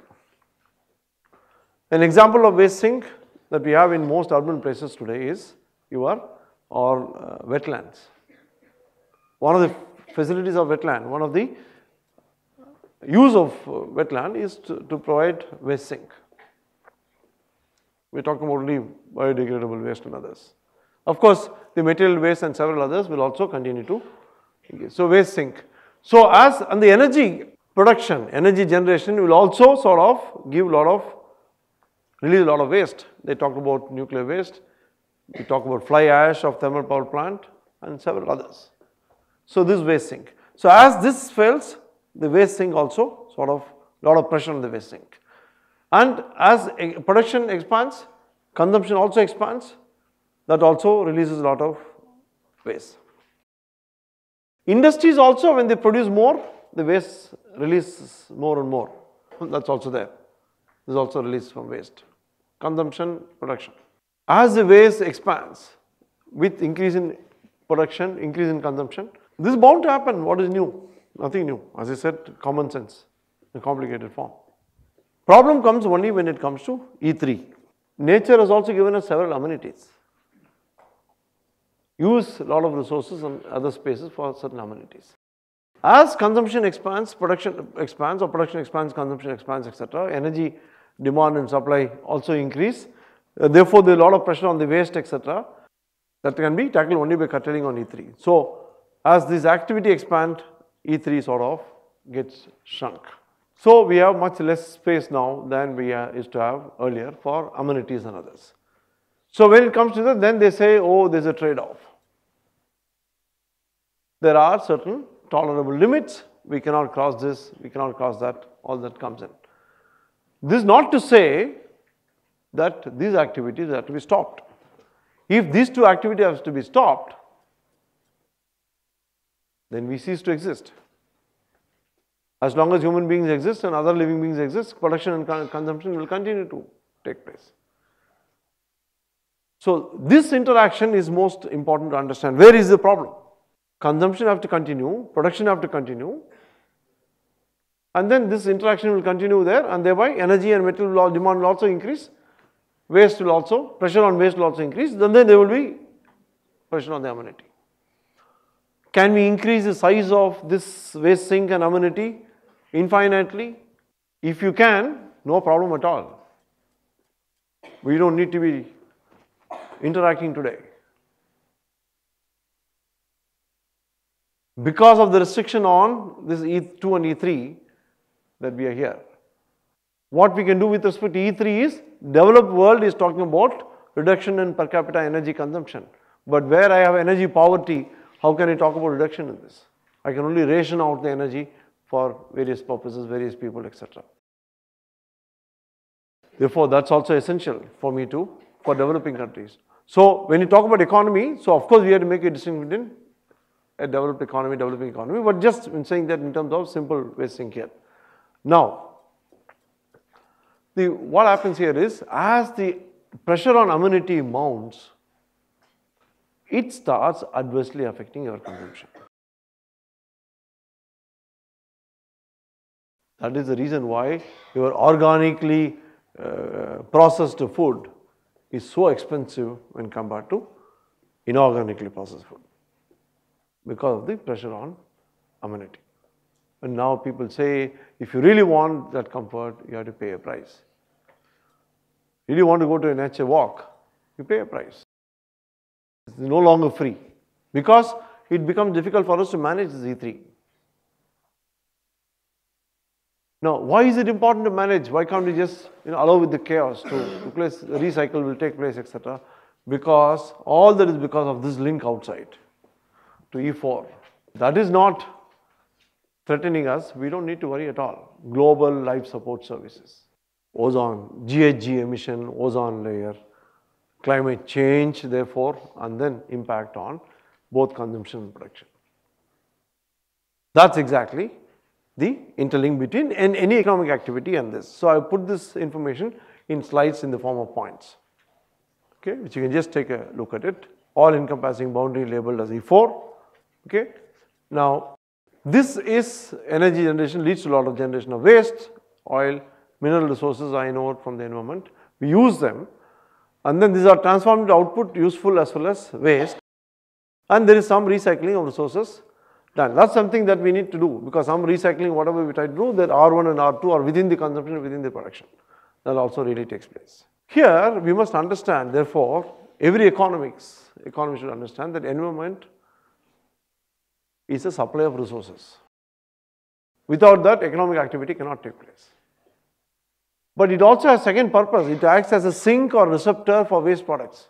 An example of waste sink that we have in most urban places today is your or uh, wetlands. One of the facilities of wetland, one of the use of wetland is to, to provide waste sink. We are talking about only biodegradable waste and others. Of course, the material waste and several others will also continue to engage. So, waste sink. So, as and the energy production, energy generation will also sort of give a lot of, release a lot of waste. They talk about nuclear waste, we talk about fly ash of thermal power plant and several others. So, this waste sink. So, as this fails, the waste sink also sort of lot of pressure on the waste sink. And as production expands, consumption also expands, that also releases a lot of waste. Industries also, when they produce more, the waste releases more and more. That's also there. This is also released from waste. Consumption, production. As the waste expands with increase in production, increase in consumption, this is bound to happen. What is new? Nothing new. As I said, common sense in complicated form. Problem comes only when it comes to E three. Nature has also given us several amenities. Use a lot of resources and other spaces for certain amenities. As consumption expands, production expands, or production expands, consumption expands, et cetera, energy demand and supply also increase. Uh, therefore, there is a lot of pressure on the waste, et cetera, that can be tackled only by curtailing on E three. So, as this activity expands, E three sort of gets shrunk. So, we have much less space now than we used to have earlier for amenities and others. So, when it comes to that, then they say, oh, there is a trade-off. There are certain tolerable limits, we cannot cross this, we cannot cross that, all that comes in. This is not to say that these activities have to be stopped. If these two activities have to be stopped, then we cease to exist. As long as human beings exist and other living beings exist, production and con consumption will continue to take place. So, this interaction is most important to understand. Where is the problem? Consumption have to continue, production have to continue, and then this interaction will continue there, and thereby energy and material demand will also increase, waste will also, pressure on waste will also increase, then, then there will be pressure on the amenity. Can we increase the size of this waste sink and amenity infinitely? If you can, no problem at all. We don't need to be interacting today. Because of the restriction on this E two and E three that we are here. What we can do with respect to E three is, developed world is talking about reduction in per capita energy consumption. But where I have energy poverty, how can I talk about reduction in this? I can only ration out the energy for various purposes, various people, et cetera. Therefore, that's also essential for me to, for developing countries. So, when you talk about economy, so of course we have to make a distinction between a developed economy, developing economy, but just in saying that in terms of simple waste sink here. Now, the, what happens here is, as the pressure on amenity mounts, it starts adversely affecting your consumption. That is the reason why your organically uh, processed food is so expensive when compared to inorganically processed food, because of the pressure on amenity. And now people say, if you really want that comfort, you have to pay a price. Really want to go to a nature walk, you pay a price. It's no longer free, because it becomes difficult for us to manage this E three. Now, why is it important to manage? Why can't we just, you know, allow with the chaos to, to place, recycle will take place, et cetera? Because all that is because of this link outside to E four. That is not threatening us. We don't need to worry at all. Global life support services, ozone, G H G emission, ozone layer, climate change, therefore, and then impact on both consumption and production. That's exactly the interlink between any economic activity and this. So, I put this information in slides in the form of points, okay, which you can just take a look at it. All encompassing boundary labeled as E four. Okay. Now, this is energy generation, leads to a lot of generation of waste, oil, mineral resources, iron ore from the environment. We use them, and then these are transformed into output, useful as well as waste, and there is some recycling of resources. done. That's something that we need to do, because some recycling, whatever we try to do, that R one and R two are within the consumption, within the production. That also really takes place. Here, we must understand, therefore, every economics, economy should understand that environment is a supply of resources. Without that, economic activity cannot take place. But it also has a second purpose. It acts as a sink or receptor for waste products.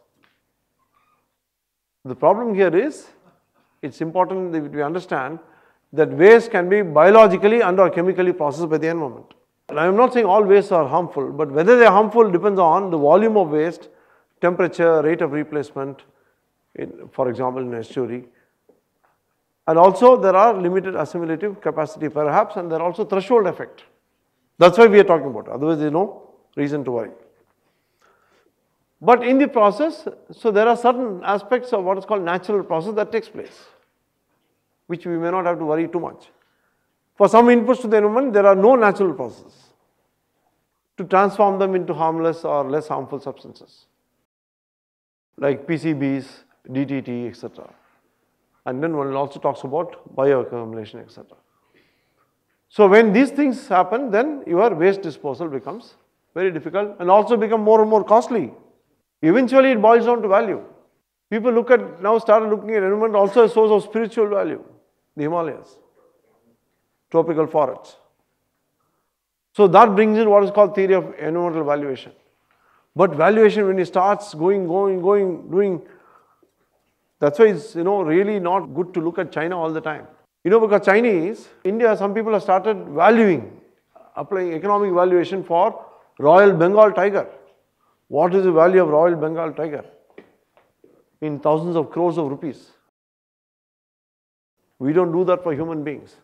The problem here is, it's important that we understand that waste can be biologically and or chemically processed by the environment. And I am not saying all wastes are harmful, but whether they are harmful depends on the volume of waste, temperature, rate of replacement, in, for example, in estuary. And also there are limited assimilative capacity perhaps, and there are also threshold effect. That's why we are talking about. Otherwise there is no reason to worry. But in the process, so there are certain aspects of what is called natural process that takes place, which we may not have to worry too much. For some inputs to the environment, there are no natural processes to transform them into harmless or less harmful substances, like P C Bs, D D T, et cetera. And then one also talks about bioaccumulation, et cetera. So when these things happen, then your waste disposal becomes very difficult and also become more and more costly. Eventually it boils down to value. People look at, now started looking at environment also a source of spiritual value, the Himalayas, tropical forests. So that brings in what is called theory of environmental valuation. But valuation, when it starts going, going, going, doing, that's why it's, you know, really not good to look at China all the time. You know, because Chinese, India, some people have started valuing, applying economic valuation for Royal Bengal tiger. What is the value of Royal Bengal tiger? In thousands of crores of rupees. We don't do that for human beings.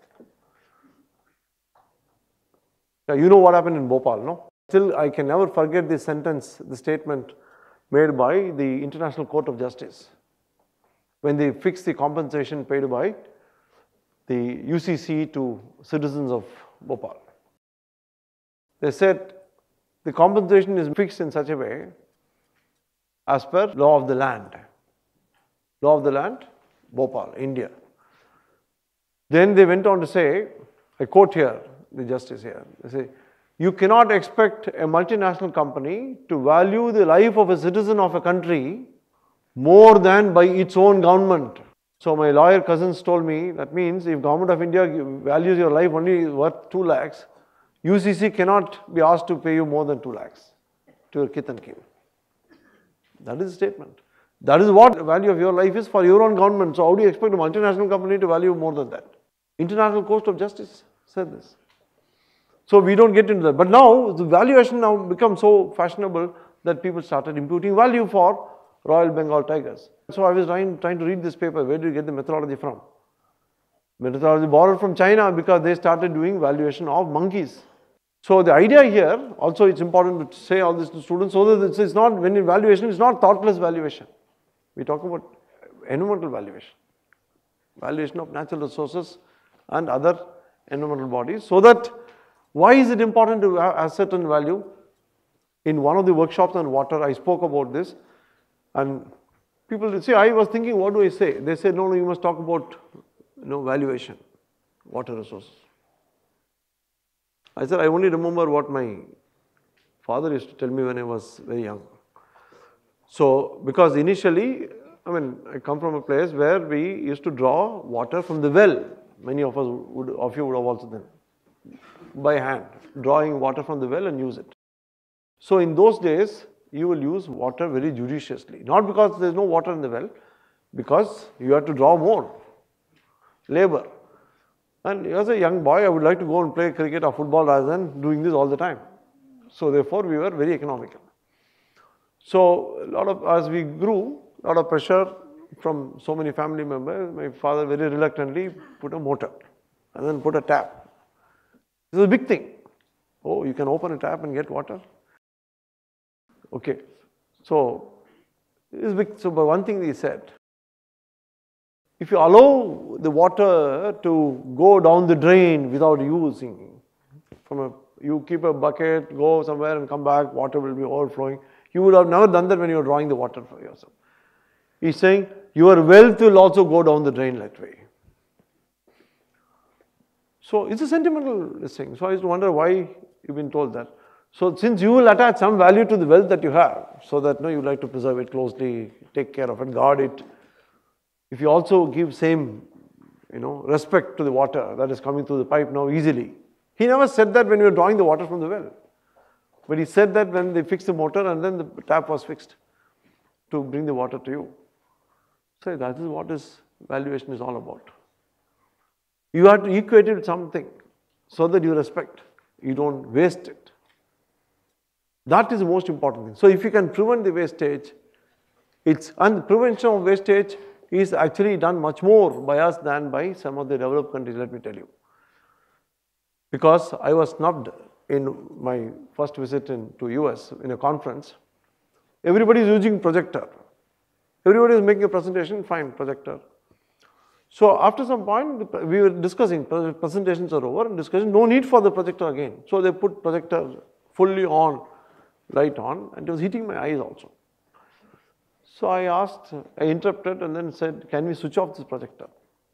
Now, you know what happened in Bhopal, no? Still, I can never forget the sentence, the statement made by the International Court of Justice when they fixed the compensation paid by the U C C to citizens of Bhopal. They said the compensation is fixed in such a way as per law of the land. Law of the land, Bhopal, India. Then they went on to say, I quote here, the justice here, they say, you cannot expect a multinational company to value the life of a citizen of a country more than by its own government. So my lawyer cousins told me, that means if Government of India values your life only worth two lakhs, U C C cannot be asked to pay you more than two lakhs to your kith and kin. That is the statement. That is what the value of your life is for your own government. So how do you expect a multinational company to value more than that? International Court of Justice said this. So we don't get into that. But now the valuation now becomes so fashionable that people started imputing value for Royal Bengal tigers. So I was trying, trying to read this paper. Where do you get the methodology from? Methodology borrowed from China because they started doing valuation of monkeys. So the idea here, also it's important to say all this to students, so that it's not, when in valuation, it's not thoughtless valuation. We talk about environmental valuation. Valuation of natural resources and other environmental bodies. So that, why is it important to have a certain value? In one of the workshops on water, I spoke about this. And people say, I was thinking, what do I say? They said, no, no, you must talk about, you know, valuation, water resources. I said, I only remember what my father used to tell me when I was very young. So, because initially, I mean, I come from a place where we used to draw water from the well. Many of us would, of you would have also done, by hand, drawing water from the well and use it. So in those days, you will use water very judiciously. Not because there is no water in the well, because you have to draw more labor. And as a young boy, I would like to go and play cricket or football rather than doing this all the time. So therefore, we were very economical. So a lot of, as we grew, a lot of pressure from so many family members, my father very reluctantly put a motor and then put a tap. This is a big thing. Oh, you can open a tap and get water? Okay. So, this is big. So, but one thing he said, if you allow the water to go down the drain without using, from a, you keep a bucket, go somewhere and come back, water will be overflowing. You would have never done that when you are drawing the water for yourself. He's saying, your wealth will also go down the drain that way. So it's a sentimental thing. So I used to wonder why you've been told that. So since you will attach some value to the wealth that you have, so that no, you like to preserve it closely, take care of it, guard it. If you also give same, you know, respect to the water that is coming through the pipe now easily. He never said that when we were drawing the water from the well. But he said that when they fixed the motor and then the tap was fixed to bring the water to you. So that is what this valuation is all about. You have to equate it with something so that you respect. You don't waste it. That is the most important thing. So if you can prevent the wastage, it's, and prevention of wastage is actually done much more by us than by some of the developed countries, let me tell you. Because I was snubbed in my first visit in, to U S in a conference. Everybody is using projector. Everybody is making a presentation, fine, projector. So after some point, we were discussing, presentations are over and discussion, no need for the projector again. So they put projector fully on, light on, and it was hitting my eyes also. So I asked, I interrupted and then said, can we switch off this projector?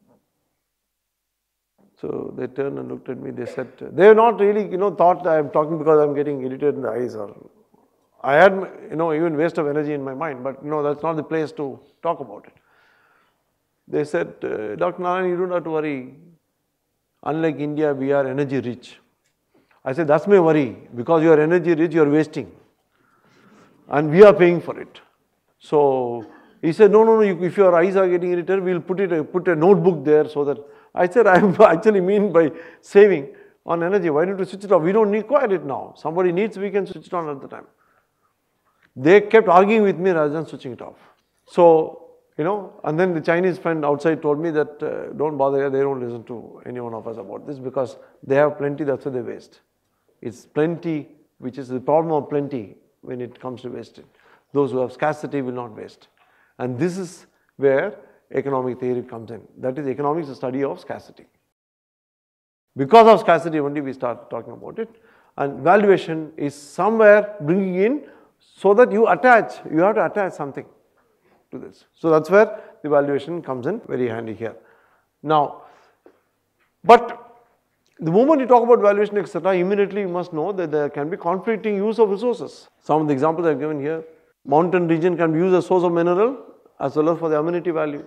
So they turned and looked at me, they said, they have not really, you know, thought I am talking because I am getting irritated in the eyes or, I had, you know, even waste of energy in my mind, but no, that's not the place to talk about it. They said, uh, Doctor Narayanan, you don't have to worry. Unlike India, we are energy rich. I said, that's my worry. Because you are energy rich, you are wasting. And we are paying for it. So he said, no, no, no, if your eyes are getting irritated, we'll put it, put a notebook there so that, I said, I actually mean by saving on energy. Why don't you switch it off? We don't require it now. Somebody needs, we can switch it on at the time. They kept arguing with me rather than switching it off. So, you know, and then the Chinese friend outside told me that uh, don't bother, they don't listen to any one of us about this because they have plenty, that's why they waste. It's plenty, which is the problem of plenty when it comes to wasting. Those who have scarcity will not waste. And this is where economic theory comes in. That is, economics is a study of scarcity. Because of scarcity only we start talking about it. And valuation is somewhere bringing in so that you attach, you have to attach something to this. So that's where the valuation comes in very handy here. Now, but the moment you talk about valuation, et cetera, immediately you must know that there can be conflicting use of resources. Some of the examples I have given here. Mountain region can be used as source of mineral as well as for the amenity value.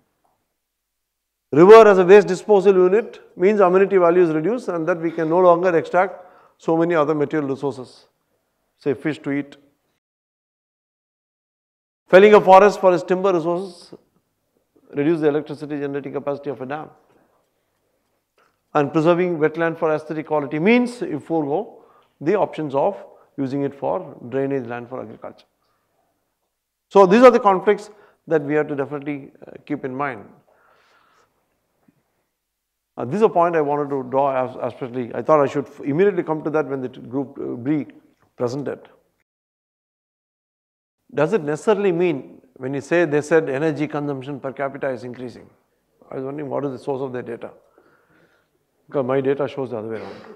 River as a waste disposal unit means amenity value is reduced and that we can no longer extract so many other material resources, say fish to eat. Felling a forest for its timber resources reduce the electricity generating capacity of a dam. And preserving wetland for aesthetic quality means you forego the options of using it for drainage land for agriculture. So these are the conflicts that we have to definitely uh, keep in mind. Uh, this is a point I wanted to draw, especially I thought I should immediately come to that when the group uh, B presented. Does it necessarily mean when you say they said energy consumption per capita is increasing? I was wondering what is the source of their data? Because my data shows the other way around.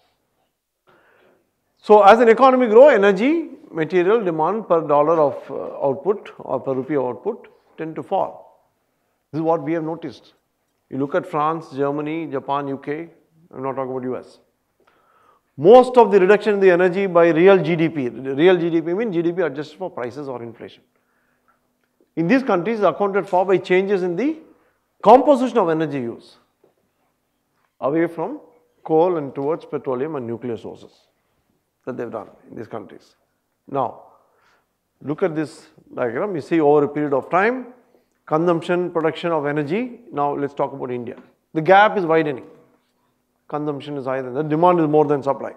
So as an economy grows, energy, material demand per dollar of uh, output or per rupee of output tend to fall. This is what we have noticed. You look at France, Germany, Japan, U K, I'm not talking about U S. Most of the reduction in the energy by real G D P, real G D P means G D P adjusted for prices or inflation. In these countries accounted for by changes in the composition of energy use away from coal and towards petroleum and nuclear sources that they've done in these countries. Now, look at this diagram, you see over a period of time, consumption, production of energy. Now let's talk about India. The gap is widening. Consumption is higher than that, demand is more than supply.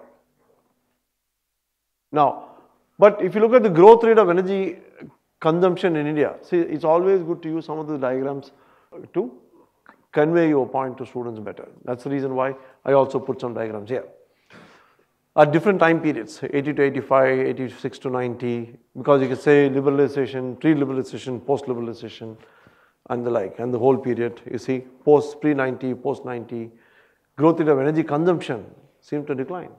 Now, but if you look at the growth rate of energy consumption in India, see, it's always good to use some of the diagrams to convey your point to students better. That's the reason why I also put some diagrams here. At different time periods, eighty to eighty-five, eighty-six to ninety, because you can say liberalization, pre-liberalization, post-liberalization, and the like, and the whole period, you see, post pre ninety, post ninety, growth rate of energy consumption seemed to decline.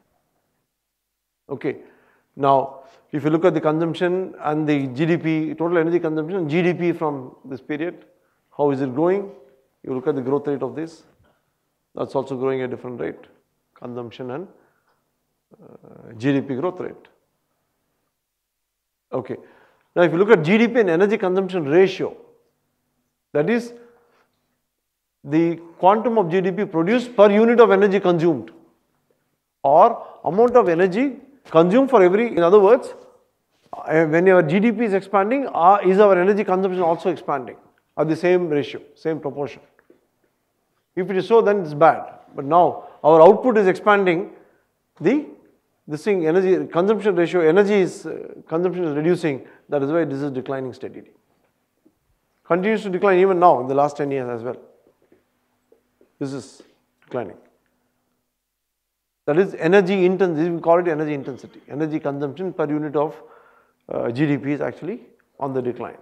Okay, now if you look at the consumption and the G D P, total energy consumption, G D P from this period, how is it growing? You look at the growth rate of this, That's also growing at a different rate, consumption and uh, G D P growth rate. Okay. Now, if you look at G D P and energy consumption ratio, that is the quantum of G D P produced per unit of energy consumed, or amount of energy consumed for every, in other words, uh, when your G D P is expanding, uh, is our energy consumption also expanding at the same ratio, same proportion? If it is so, then it's bad. But now our output is expanding, the this thing energy consumption ratio, energy is uh, consumption is reducing. That is why this is declining steadily. Continues to decline even now in the last ten years as well. This is declining. That is energy intensity, we call it energy intensity. Energy consumption per unit of uh, G D P is actually on the decline.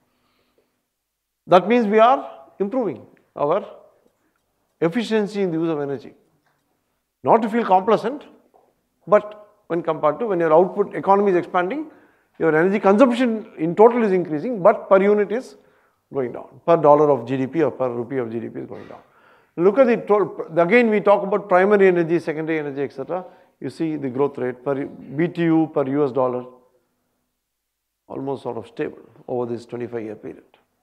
That means we are improving our efficiency in the use of energy. Not to feel complacent, but when compared to when your output economy is expanding, your energy consumption in total is increasing, but per unit is going down. Per dollar of G D P or per rupee of G D P is going down. Look at the total, again we talk about primary energy, secondary energy, et cetera. You see the growth rate per B T U per U S dollar, almost sort of stable over this twenty-five year period.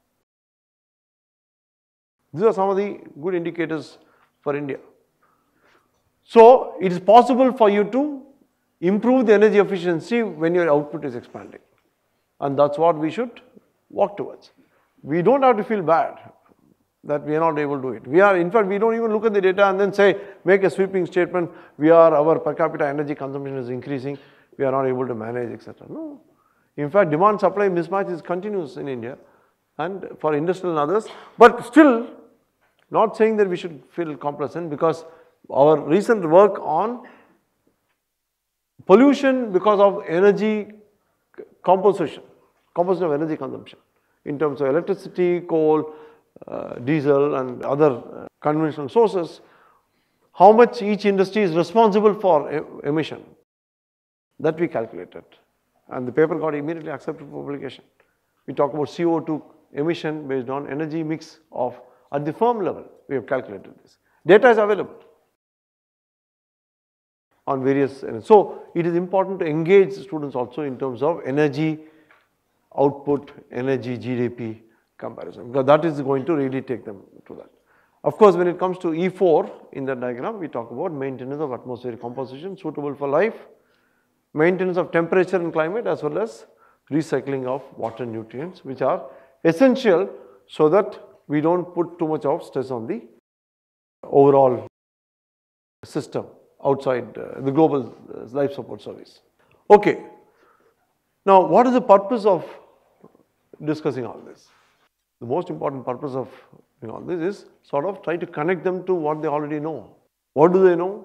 These are some of the good indicators for India. So, it is possible for you to improve the energy efficiency when your output is expanding. And that's what we should work towards. We don't have to feel bad that we are not able to do it. We are, in fact, we don't even look at the data and then say, make a sweeping statement, we are, our per capita energy consumption is increasing, we are not able to manage, et cetera. No. In fact, demand supply mismatch is continuous in India and for industrial and others, but still not saying that we should feel complacent, because our recent work on pollution because of energy composition, composition of energy consumption in terms of electricity, coal, uh, diesel and other uh, conventional sources, how much each industry is responsible for e emission, that we calculated, and the paper got immediately accepted for publication. We talk about C O two emission based on energy mix of, at the firm level, we have calculated this. Data is available on various, so it is important to engage students also in terms of energy output, energy G D P comparison, because that is going to really take them to that. Of course, when it comes to E four in the diagram, we talk about maintenance of atmospheric composition suitable for life, maintenance of temperature and climate, as well as recycling of water nutrients, which are essential so that we don't put too much of stress on the overall system outside uh, the global uh, life support service. Okay. Now, what is the purpose of discussing all this? The most important purpose of doing all this is sort of try to connect them to what they already know. What do they know?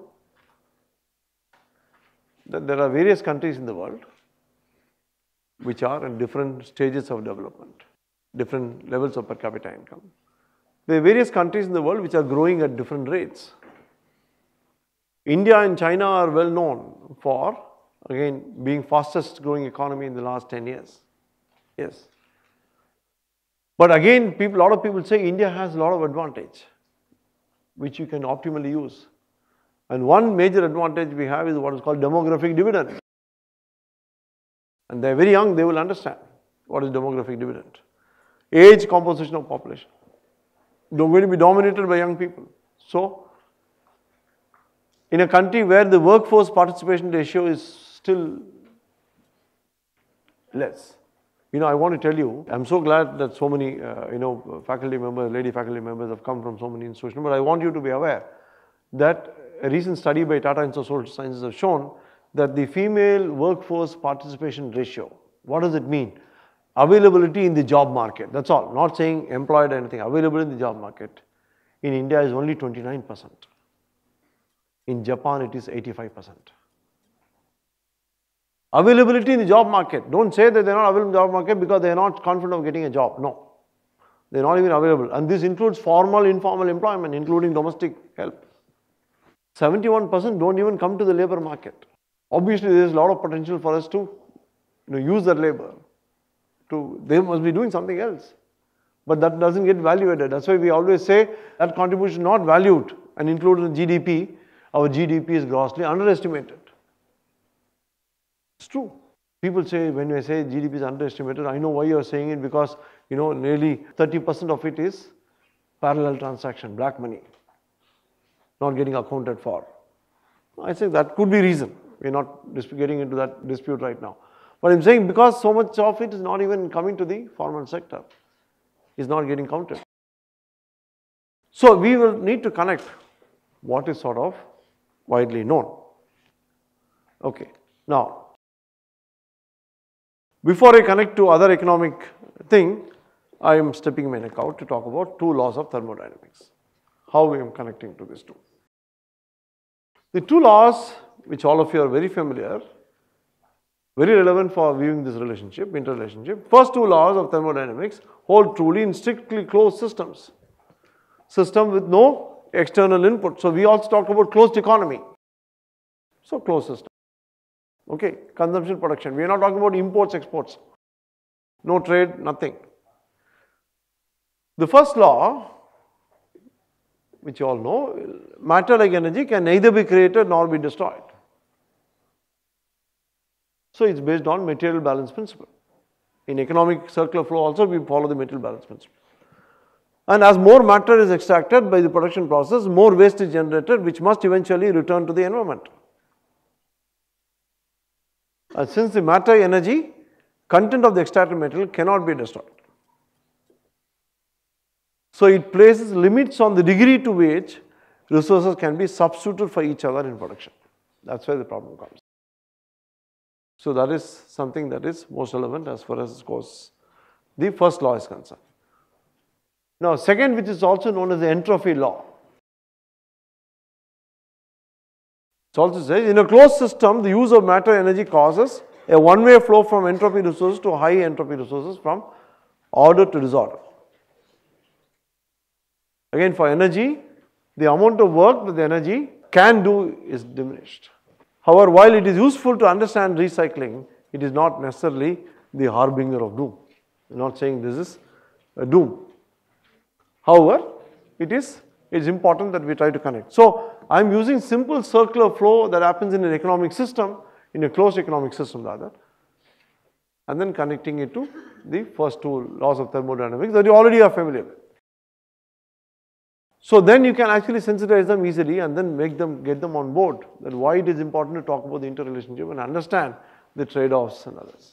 That there are various countries in the world which are in different stages of development, different levels of per capita income. There are various countries in the world which are growing at different rates. India and China are well known for, again, being fastest growing economy in the last ten years. Yes. But again, people, a lot of people say India has a lot of advantage, which you can optimally use. And one major advantage we have is what is called demographic dividend. And they are very young, they will understand what is demographic dividend. Age composition of population. They are going to be dominated by young people. So, in a country where the workforce participation ratio is still less. You know, I want to tell you, I'm so glad that so many, uh, you know, faculty members, lady faculty members have come from so many institutions, but I want you to be aware that a recent study by Tata Institute of Social Sciences has shown that the female workforce participation ratio, what does it mean? Availability in the job market, that's all, not saying employed or anything, available in the job market, in India is only twenty-nine percent. In Japan, it is eighty-five percent. Availability in the job market. Don't say that they are not available in the job market because they are not confident of getting a job. No. They are not even available. And this includes formal, informal employment, including domestic help. seventy-one percent don't even come to the labor market. Obviously, there is a lot of potential for us to, you know, use that labor. To, they must be doing something else. But that doesn't get valuated. That's why we always say that contribution is not valued and included in G D P, our G D P is grossly underestimated. It's true. People say, when I say G D P is underestimated, I know why you are saying it, because you know nearly thirty percent of it is parallel transaction, black money, not getting accounted for. I say that could be reason. We're not getting into that dispute right now. But I'm saying because so much of it is not even coming to the formal sector, is not getting counted. So we will need to connect what is sort of widely known. Okay. Now, before I connect to other economic thing, I am stepping my neck out to talk about two laws of thermodynamics. How I am connecting to these two. The two laws, which all of you are very familiar, very relevant for viewing this relationship, interrelationship. First two laws of thermodynamics hold truly in strictly closed systems. System with no external input. So we also talked about closed economy. So closed system. Okay, consumption, production. We are not talking about imports, exports. No trade, nothing. The first law, which you all know, matter like energy can neither be created nor be destroyed. So it's based on material balance principle. In economic circular flow also we follow the material balance principle. And as more matter is extracted by the production process, more waste is generated, which must eventually return to the environment. And since the matter energy, content of the extracted material cannot be destroyed. So it places limits on the degree to which resources can be substituted for each other in production. That's where the problem comes. So that is something that is most relevant as far as goes the first law is concerned. Now, second, which is also known as the entropy law. It also says, in a closed system, the use of matter energy causes a one-way flow from entropy resources to high entropy resources, from order to disorder. Again, for energy, the amount of work that the energy can do is diminished. However, while it is useful to understand recycling, it is not necessarily the harbinger of doom. I'm not saying this is a doom. However, it is it's important that we try to connect. So, I am using simple circular flow that happens in an economic system, in a closed economic system rather, and then connecting it to the first two laws of thermodynamics that you already are familiar with. So then you can actually sensitize them easily and then make them, get them on board, that why it is important to talk about the interrelationship and understand the trade-offs and others.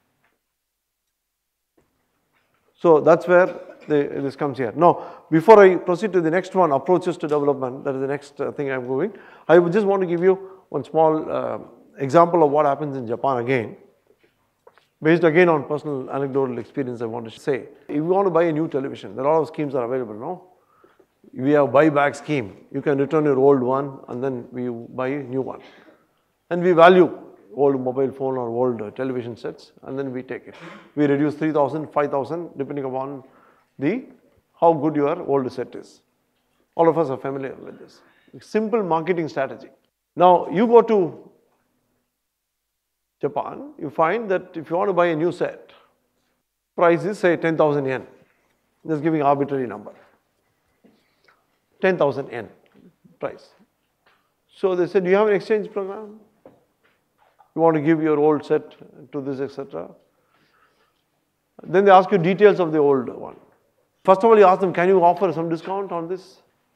So that's where the, this comes here. Now, before I proceed to the next one, approaches to development, that is the next uh, thing I'm going, I would just want to give you one small uh, example of what happens in Japan again, based again on personal anecdotal experience I want to say. If you want to buy a new television, there are a lot of schemes are available, no? We have buyback scheme. You can return your old one and then we buy a new one. And we value old mobile phone or old uh, television sets and then we take it. We reduce three thousand, five thousand depending upon the how good your old set is. All of us are familiar with this. Simple marketing strategy. Now you go to Japan, you find that if you want to buy a new set, price is say ten thousand yen. Just giving arbitrary number. ten thousand yen price. So they said, do you have an exchange program? You want to give your old set to this, et cetera. Then they ask you details of the old one. First of all, you ask them, can you offer some discount on this?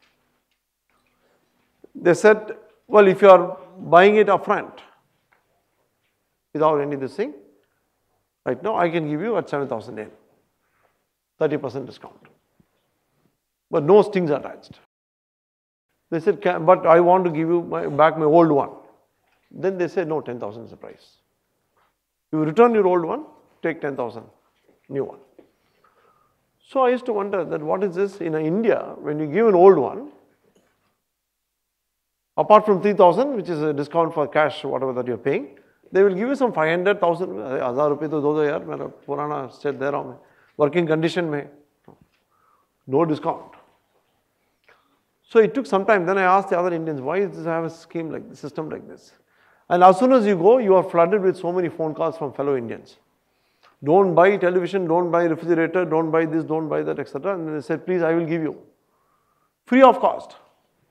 They said, well, if you are buying it upfront, without any this thing, right now I can give you at seven thousand yen, thirty percent discount. But no strings attached. They said, can, but I want to give you my, back my old one. Then they said, no, ten thousand is the price. You return your old one, take ten thousand, new one. So I used to wonder that what is this in India, when you give an old one, apart from three thousand, which is a discount for cash, whatever that you're paying, they will give you some five hundred, one thousand, one thousand rupees to do do yaar, mera purana set de raha hu, working condition mein, no discount. So it took some time. Then I asked the other Indians, why does this have a scheme like this, system like this? And as soon as you go, you are flooded with so many phone calls from fellow Indians. Don't buy television, don't buy refrigerator, don't buy this, don't buy that, et cetera. And they said, please, I will give you free of cost.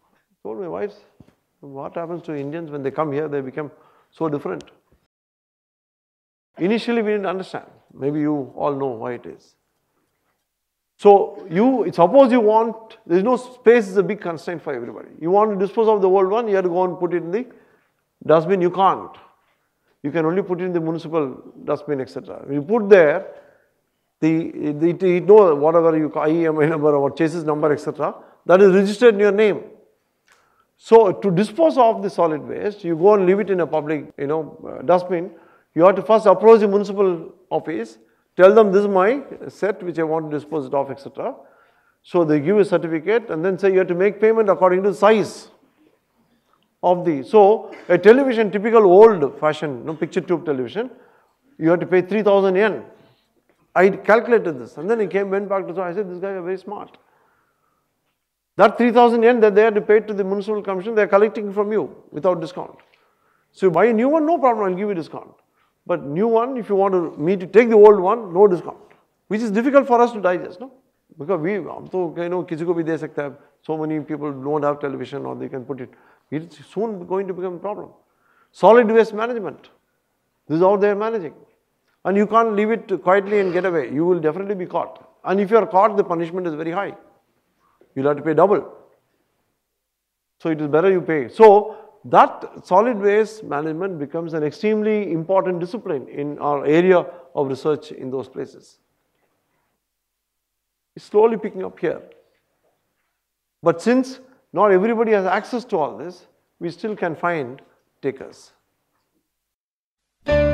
Told my wife, what happens to Indians when they come here, they become so different. Initially we didn't understand. Maybe you all know why it is. So you, suppose you want, there is no space is a big constraint for everybody. You want to dispose of the old one, you have to go and put it in the dustbin, you can't. You can only put it in the municipal dustbin, et cetera. You put there, the, the it, it know whatever you call I E M I number or chassis number, et cetera, that is registered in your name. So to dispose of the solid waste, you go and leave it in a public, you know, uh, dustbin. You have to first approach the municipal office, tell them this is my set which I want to dispose it of, et cetera. So they give a certificate and then say you have to make payment according to the size of the. So a television, typical old fashioned, you know, picture tube television, you have to pay three thousand yen. I calculated this and then he came, went back to, so I said, this guy is very smart. That three thousand yen that they had to pay to the municipal commission, they are collecting from you without discount. So you buy a new one, no problem, I'll give you discount. But new one, if you want to, me to take the old one, no discount. Which is difficult for us to digest, no? Because we, you know, किसी को भी दे सकता है. So many people don't have television or they can put it. It's soon going to become a problem. Solid waste management. This is how they are managing. And you can't leave it quietly and get away. You will definitely be caught. And if you are caught, the punishment is very high. You'll have to pay double. So it is better you pay. So that solid waste management becomes an extremely important discipline in our area of research in those places. It's slowly picking up here. But since not everybody has access to all this, we still can find takers.